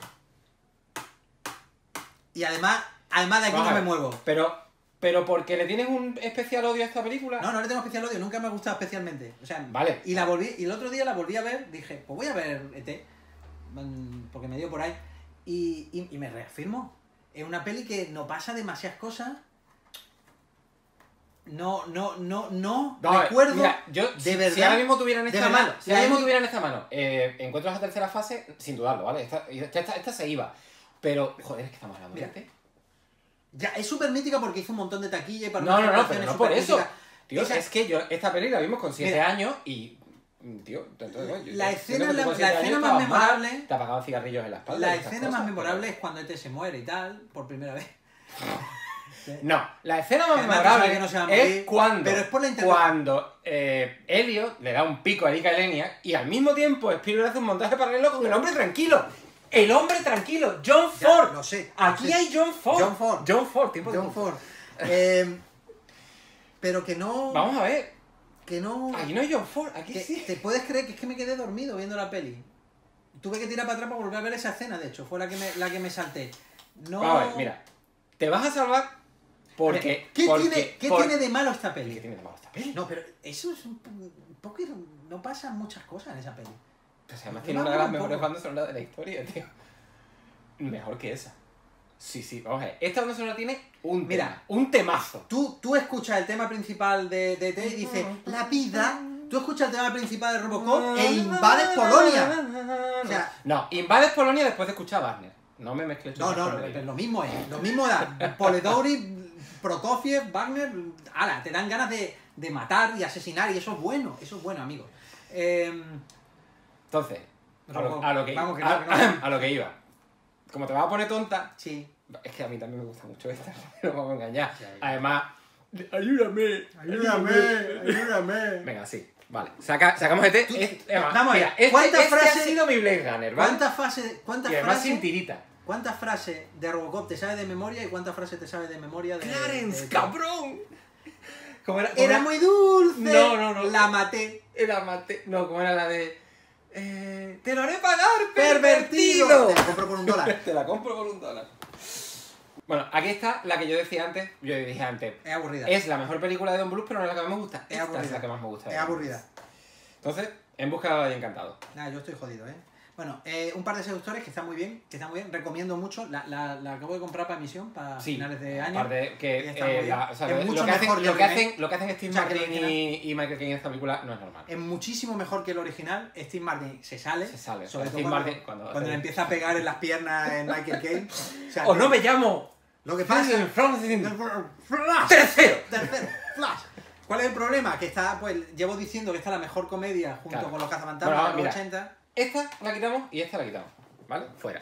Speaker 1: Y además de aquí
Speaker 2: Vamos
Speaker 1: no
Speaker 2: a
Speaker 1: me
Speaker 2: ver.
Speaker 1: muevo.
Speaker 2: Pero porque le tienes un especial odio a esta película.
Speaker 1: No le tengo especial odio, nunca me ha gustado especialmente. O sea,
Speaker 2: Vale.
Speaker 1: Y el otro día la volví a ver, dije, pues voy a ver ET, porque me dio por ahí. Y me reafirmo. Es una peli que no pasa demasiadas cosas. No recuerdo
Speaker 2: Mira, yo,
Speaker 1: de
Speaker 2: si
Speaker 1: verdad.
Speaker 2: ahora mismo tuvieran
Speaker 1: de
Speaker 2: esta
Speaker 1: verdad,
Speaker 2: mano, si ahora
Speaker 1: la
Speaker 2: mismo
Speaker 1: he-
Speaker 2: tuvieran esta mano, encuentros a tercera fase, sin dudarlo, ¿vale? Esta se iba. Pero, joder, es que estamos hablando
Speaker 1: Mira.
Speaker 2: de este.
Speaker 1: Ya, es súper mítica porque hizo un montón de taquilla y para
Speaker 2: No,
Speaker 1: unas
Speaker 2: pero
Speaker 1: actuaciones
Speaker 2: no por eso.
Speaker 1: supermíticas.
Speaker 2: Tío,
Speaker 1: Esa-
Speaker 2: es que yo esta peli la vimos con 7
Speaker 1: Mira.
Speaker 2: años y... Tío, entonces, bueno,
Speaker 1: La
Speaker 2: yo
Speaker 1: escena-
Speaker 2: siento que tú con
Speaker 1: la
Speaker 2: 7 años
Speaker 1: escena más
Speaker 2: estabas mal,
Speaker 1: memorable-
Speaker 2: te apagaban cigarrillos en la espalda.
Speaker 1: La
Speaker 2: y estas
Speaker 1: escena
Speaker 2: cosas,
Speaker 1: más memorable
Speaker 2: pero-
Speaker 1: es cuando ET se muere y tal, por primera vez.
Speaker 2: No, la escena más
Speaker 1: Además, tú
Speaker 2: memorable
Speaker 1: sabes que no se va a morir,
Speaker 2: es cuando,
Speaker 1: pero es por la interpretación.
Speaker 2: cuando Elliot le da un pico a Erika Elenia y al mismo tiempo Spielberg hace un montaje paralelo con el hombre tranquilo. El hombre tranquilo, John
Speaker 1: Ya,
Speaker 2: Ford.
Speaker 1: lo sé.
Speaker 2: Aquí hay John Ford.
Speaker 1: John Ford.
Speaker 2: John Ford, tiempo de
Speaker 1: John
Speaker 2: Ford.
Speaker 1: Ford. Pero que no.
Speaker 2: Vamos a ver.
Speaker 1: Que no.
Speaker 2: Aquí no hay John Ford, aquí
Speaker 1: que-
Speaker 2: sí.
Speaker 1: ¿Te puedes creer que es que me quedé dormido viendo la peli? Tuve que tirar para atrás para volver a ver esa escena, de hecho. Fue la que me salté. No.
Speaker 2: Vamos a ver, mira. Te vas a salvar porque...
Speaker 1: ¿Qué
Speaker 2: porque-
Speaker 1: tiene de malo esta
Speaker 2: ¿Qué
Speaker 1: peli?
Speaker 2: tiene de malo esta peli?
Speaker 1: No, pero eso es un poco. No pasan muchas cosas en esa peli.
Speaker 2: Pues además
Speaker 1: Me
Speaker 2: tiene una de las
Speaker 1: un
Speaker 2: mejores
Speaker 1: poco.
Speaker 2: bandas sonoras de la historia, tío. Mejor que esa. Sí, vamos a ver. Esta banda sonora tiene un
Speaker 1: Mira.
Speaker 2: tema, un temazo.
Speaker 1: Tú escuchas el tema principal de ET y dices, la vida. Tú escuchas el tema principal de Robocop e invades Polonia. O sea,
Speaker 2: No, invades Polonia después de escuchar a Wagner. No me mezcles.
Speaker 1: no, pero lo mismo es. Lo mismo da. Poledouris, Prokofiev, Wagner. Ala, te dan ganas de matar y asesinar y eso es bueno, amigo.
Speaker 2: Entonces,
Speaker 1: Robocop.
Speaker 2: a lo que
Speaker 1: Vamos, que
Speaker 2: iba.
Speaker 1: no, que no.
Speaker 2: A lo que iba. Como te vas a poner tonta,
Speaker 1: Sí.
Speaker 2: es que a mí también me gusta mucho esta, no me vamos a engañar.
Speaker 1: Ya.
Speaker 2: Además, ayúdame.
Speaker 1: Ayúdame.
Speaker 2: Venga, sí, vale. Sacamos ET.
Speaker 1: Vamos a ver,
Speaker 2: Mira,
Speaker 1: ¿cuántas
Speaker 2: este
Speaker 1: frases-
Speaker 2: ha sido mi Blade Runner, ¿vale?
Speaker 1: ¿Cuántas
Speaker 2: Y además sin
Speaker 1: frases?
Speaker 2: tirita.
Speaker 1: ¿Cuántas frases de Robocop te sabes de memoria y cuántas frases te sabes de memoria de...
Speaker 2: ¡Clarence,
Speaker 1: de-
Speaker 2: cabrón! ¿Cómo era?
Speaker 1: Era muy dulce.
Speaker 2: No.
Speaker 1: La maté.
Speaker 2: Era mate... No, ¿cómo era la de...? ¡Te lo haré pagar,
Speaker 1: Pervertido.
Speaker 2: pervertido!
Speaker 1: Te la compro por $1.
Speaker 2: Te la compro por $1. Bueno, aquí está la que yo decía antes. Yo dije antes.
Speaker 1: Es aburrida.
Speaker 2: Es la mejor película de Don Bluth, pero no es la que más me gusta.
Speaker 1: Es
Speaker 2: Esta
Speaker 1: aburrida.
Speaker 2: es la que más me gusta. de
Speaker 1: Es
Speaker 2: Don Bluth.
Speaker 1: aburrida.
Speaker 2: Entonces, En busca de encantado.
Speaker 1: Nada, yo estoy jodido, ¿eh? Bueno, un par de seductores que están muy bien, Recomiendo mucho. La acabo de comprar para emisión, para
Speaker 2: Sí,
Speaker 1: finales de año.
Speaker 2: aparte que
Speaker 1: Y está muy bien.
Speaker 2: o sea,
Speaker 1: Es mucho
Speaker 2: lo que
Speaker 1: mejor
Speaker 2: hacen,
Speaker 1: que
Speaker 2: lo que hacen Steve
Speaker 1: O sea, que el
Speaker 2: Martin
Speaker 1: original.
Speaker 2: y Michael Caine en esta película no es normal.
Speaker 1: Es muchísimo mejor que el original. Steve Martin se sale.
Speaker 2: Se sale.
Speaker 1: Sobre todo
Speaker 2: Steve
Speaker 1: cuando,
Speaker 2: Martin, cuando
Speaker 1: cuando le empieza a pegar en las piernas en Michael Caine. O sea,
Speaker 2: ¡O no me llamo!
Speaker 1: Lo que pasa...
Speaker 2: ¡Flash! ¡Tercero!
Speaker 1: Tercero, Flash. ¿Cuál es el problema? Que está, pues, llevo diciendo que esta es la mejor comedia junto
Speaker 2: Claro.
Speaker 1: con Los Cazafantasmas
Speaker 2: Bueno,
Speaker 1: de los
Speaker 2: mira.
Speaker 1: 80.
Speaker 2: Esta la quitamos y esta la quitamos. ¿Vale? Fuera.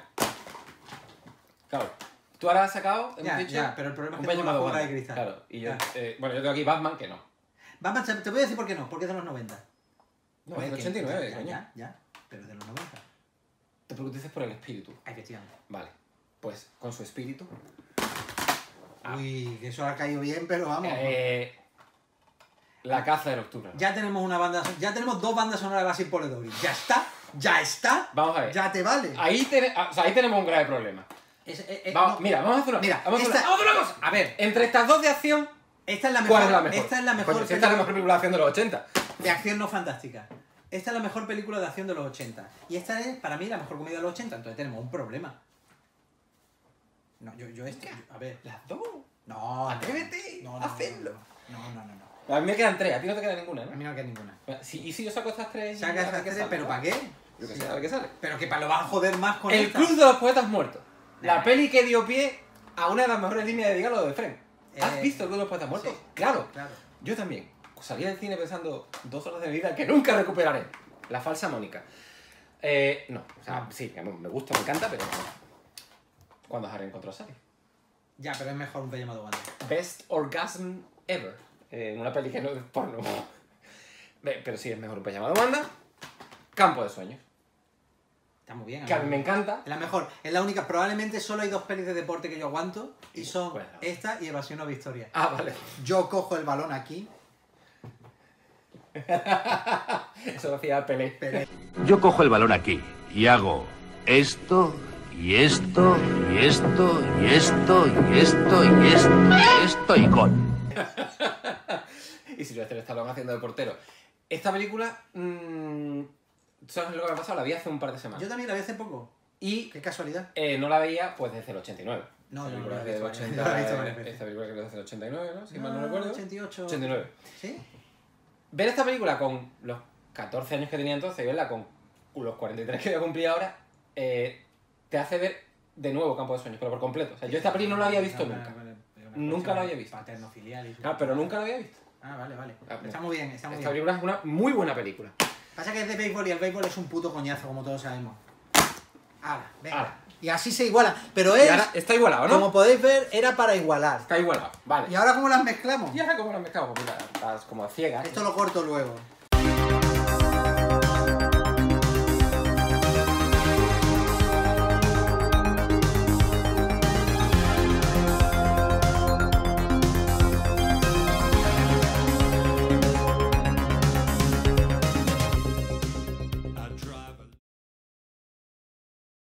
Speaker 2: Claro. Tú ahora has sacado, hemos
Speaker 1: Ya,
Speaker 2: dicho,
Speaker 1: ya, pero el problema es
Speaker 2: un
Speaker 1: que tengo
Speaker 2: peño
Speaker 1: una bola de
Speaker 2: Wanda.
Speaker 1: cristal.
Speaker 2: Claro. Y yo,
Speaker 1: Ya.
Speaker 2: bueno, yo tengo aquí Batman que no.
Speaker 1: Batman, te voy a decir por qué no, porque es de los 90.
Speaker 2: No,
Speaker 1: Joder,
Speaker 2: es de
Speaker 1: que-
Speaker 2: 89,
Speaker 1: ya,
Speaker 2: coño.
Speaker 1: ya, pero es de los 90.
Speaker 2: Te preguntes por el espíritu.
Speaker 1: Efectivamente.
Speaker 2: Vale. Pues con su espíritu.
Speaker 1: Uy, que eso ha caído bien, pero vamos.
Speaker 2: La caza de nocturna.
Speaker 1: Ya tenemos una banda, ya tenemos dos bandas sonoras de Basil Poledouris. Ya está.
Speaker 2: Vamos a ver.
Speaker 1: Ya te vale.
Speaker 2: Ahí tenemos un grave problema.
Speaker 1: No.
Speaker 2: Mira, vamos a hacer una
Speaker 1: Mira,
Speaker 2: vamos a hacer
Speaker 1: esta-
Speaker 2: vamos a hacer una cosa.
Speaker 1: A ver,
Speaker 2: Entre estas dos de acción,
Speaker 1: esta es la mejor.
Speaker 2: ¿cuál es la mejor?
Speaker 1: Esta es la mejor
Speaker 2: Coño, si esta es la mejor película de acción de los 80.
Speaker 1: de acción no fantástica. Esta es la mejor película de acción de los 80. Y esta es, para mí, la mejor comedia de los 80. Entonces tenemos un problema. No, a ver.
Speaker 2: Las dos.
Speaker 1: No.
Speaker 2: Atrévete a hacerlo.
Speaker 1: No.
Speaker 2: A mí me quedan tres, a ti no te queda ninguna,
Speaker 1: A
Speaker 2: ¿no?
Speaker 1: mí no me queda ninguna.
Speaker 2: ¿Y si yo saco estas tres?
Speaker 1: Saca esas tres, pero ¿para qué?
Speaker 2: Yo que sé, a ver qué sale.
Speaker 1: Pero que para lo vas a joder más con
Speaker 2: El
Speaker 1: esta.
Speaker 2: Club de los Poetas Muertos. La
Speaker 1: Nah.
Speaker 2: peli que dio pie a una de las mejores líneas de diálogo de Friends. ¿Has
Speaker 1: Eh,
Speaker 2: visto el Club de los Poetas Muertos?
Speaker 1: sí.
Speaker 2: Claro.
Speaker 1: Claro.
Speaker 2: Yo también. Salí del cine pensando 2 horas de mi vida que nunca recuperaré. La falsa Mónica. No, o sea, sí, me gusta, me encanta, pero cuando Harry encontró a Sally.
Speaker 1: Ya, pero es mejor un pez llamado Wanda.
Speaker 2: Best Orgasm Ever. Una peli que no es porno. Pero sí, es mejor un pez llamado Wanda. Campo de sueños.
Speaker 1: Está muy bien.
Speaker 2: que a mí me encanta.
Speaker 1: Es la mejor. Es la única. Probablemente solo hay 2 pelis de deporte que yo aguanto. Y son
Speaker 2: Bueno.
Speaker 1: esta y Evasión o Victoria.
Speaker 2: Ah, vale.
Speaker 1: Yo cojo el balón aquí.
Speaker 2: Eso lo hacía Pelé.
Speaker 4: Yo cojo el balón aquí y hago esto, y esto, y esto, y esto, y esto, y esto, y esto, y gol.
Speaker 2: Y Sylvester Stallone haciendo de portero. Esta película, ¿sabes lo que me ha pasado? La vi hace un par de semanas.
Speaker 1: Yo también la vi hace poco.
Speaker 2: Y
Speaker 1: Qué casualidad.
Speaker 2: no la veía pues desde el 89.
Speaker 1: No,
Speaker 2: Esta
Speaker 1: yo no
Speaker 2: película
Speaker 1: la he
Speaker 2: es del
Speaker 1: visto,
Speaker 2: 80,
Speaker 1: yo la he visto varias veces.
Speaker 2: esta película creo que es del 89, ¿no? Si mal no recuerdo.
Speaker 1: 88.
Speaker 2: 89.
Speaker 1: ¿Sí?
Speaker 2: Ver esta película con los 14 años que tenía entonces y verla con los 43 que voy a cumplir ahora, te hace ver de nuevo Campo de Sueños, pero por completo. O sea, yo esta película no la había visto nunca. Nunca la había visto.
Speaker 1: Paterno filial y eso.
Speaker 2: Claro, pero nunca la había visto.
Speaker 1: Ah, vale, vale.
Speaker 2: Ah,
Speaker 1: Está muy bien, está muy
Speaker 2: Esta
Speaker 1: bien.
Speaker 2: película es una muy buena película.
Speaker 1: Pasa que es de béisbol y el béisbol es un puto coñazo, como todos sabemos. Hala, venga.
Speaker 2: Hala.
Speaker 1: Y así se iguala. Pero
Speaker 2: Y
Speaker 1: es,
Speaker 2: ahora está igualado, ¿no?
Speaker 1: como podéis ver, era para igualar.
Speaker 2: Está igualado, vale.
Speaker 1: ¿Y ahora cómo las mezclamos?
Speaker 2: Y ahora como lo han mezclado, pues mira, estás como ciegas.
Speaker 1: Esto lo corto luego.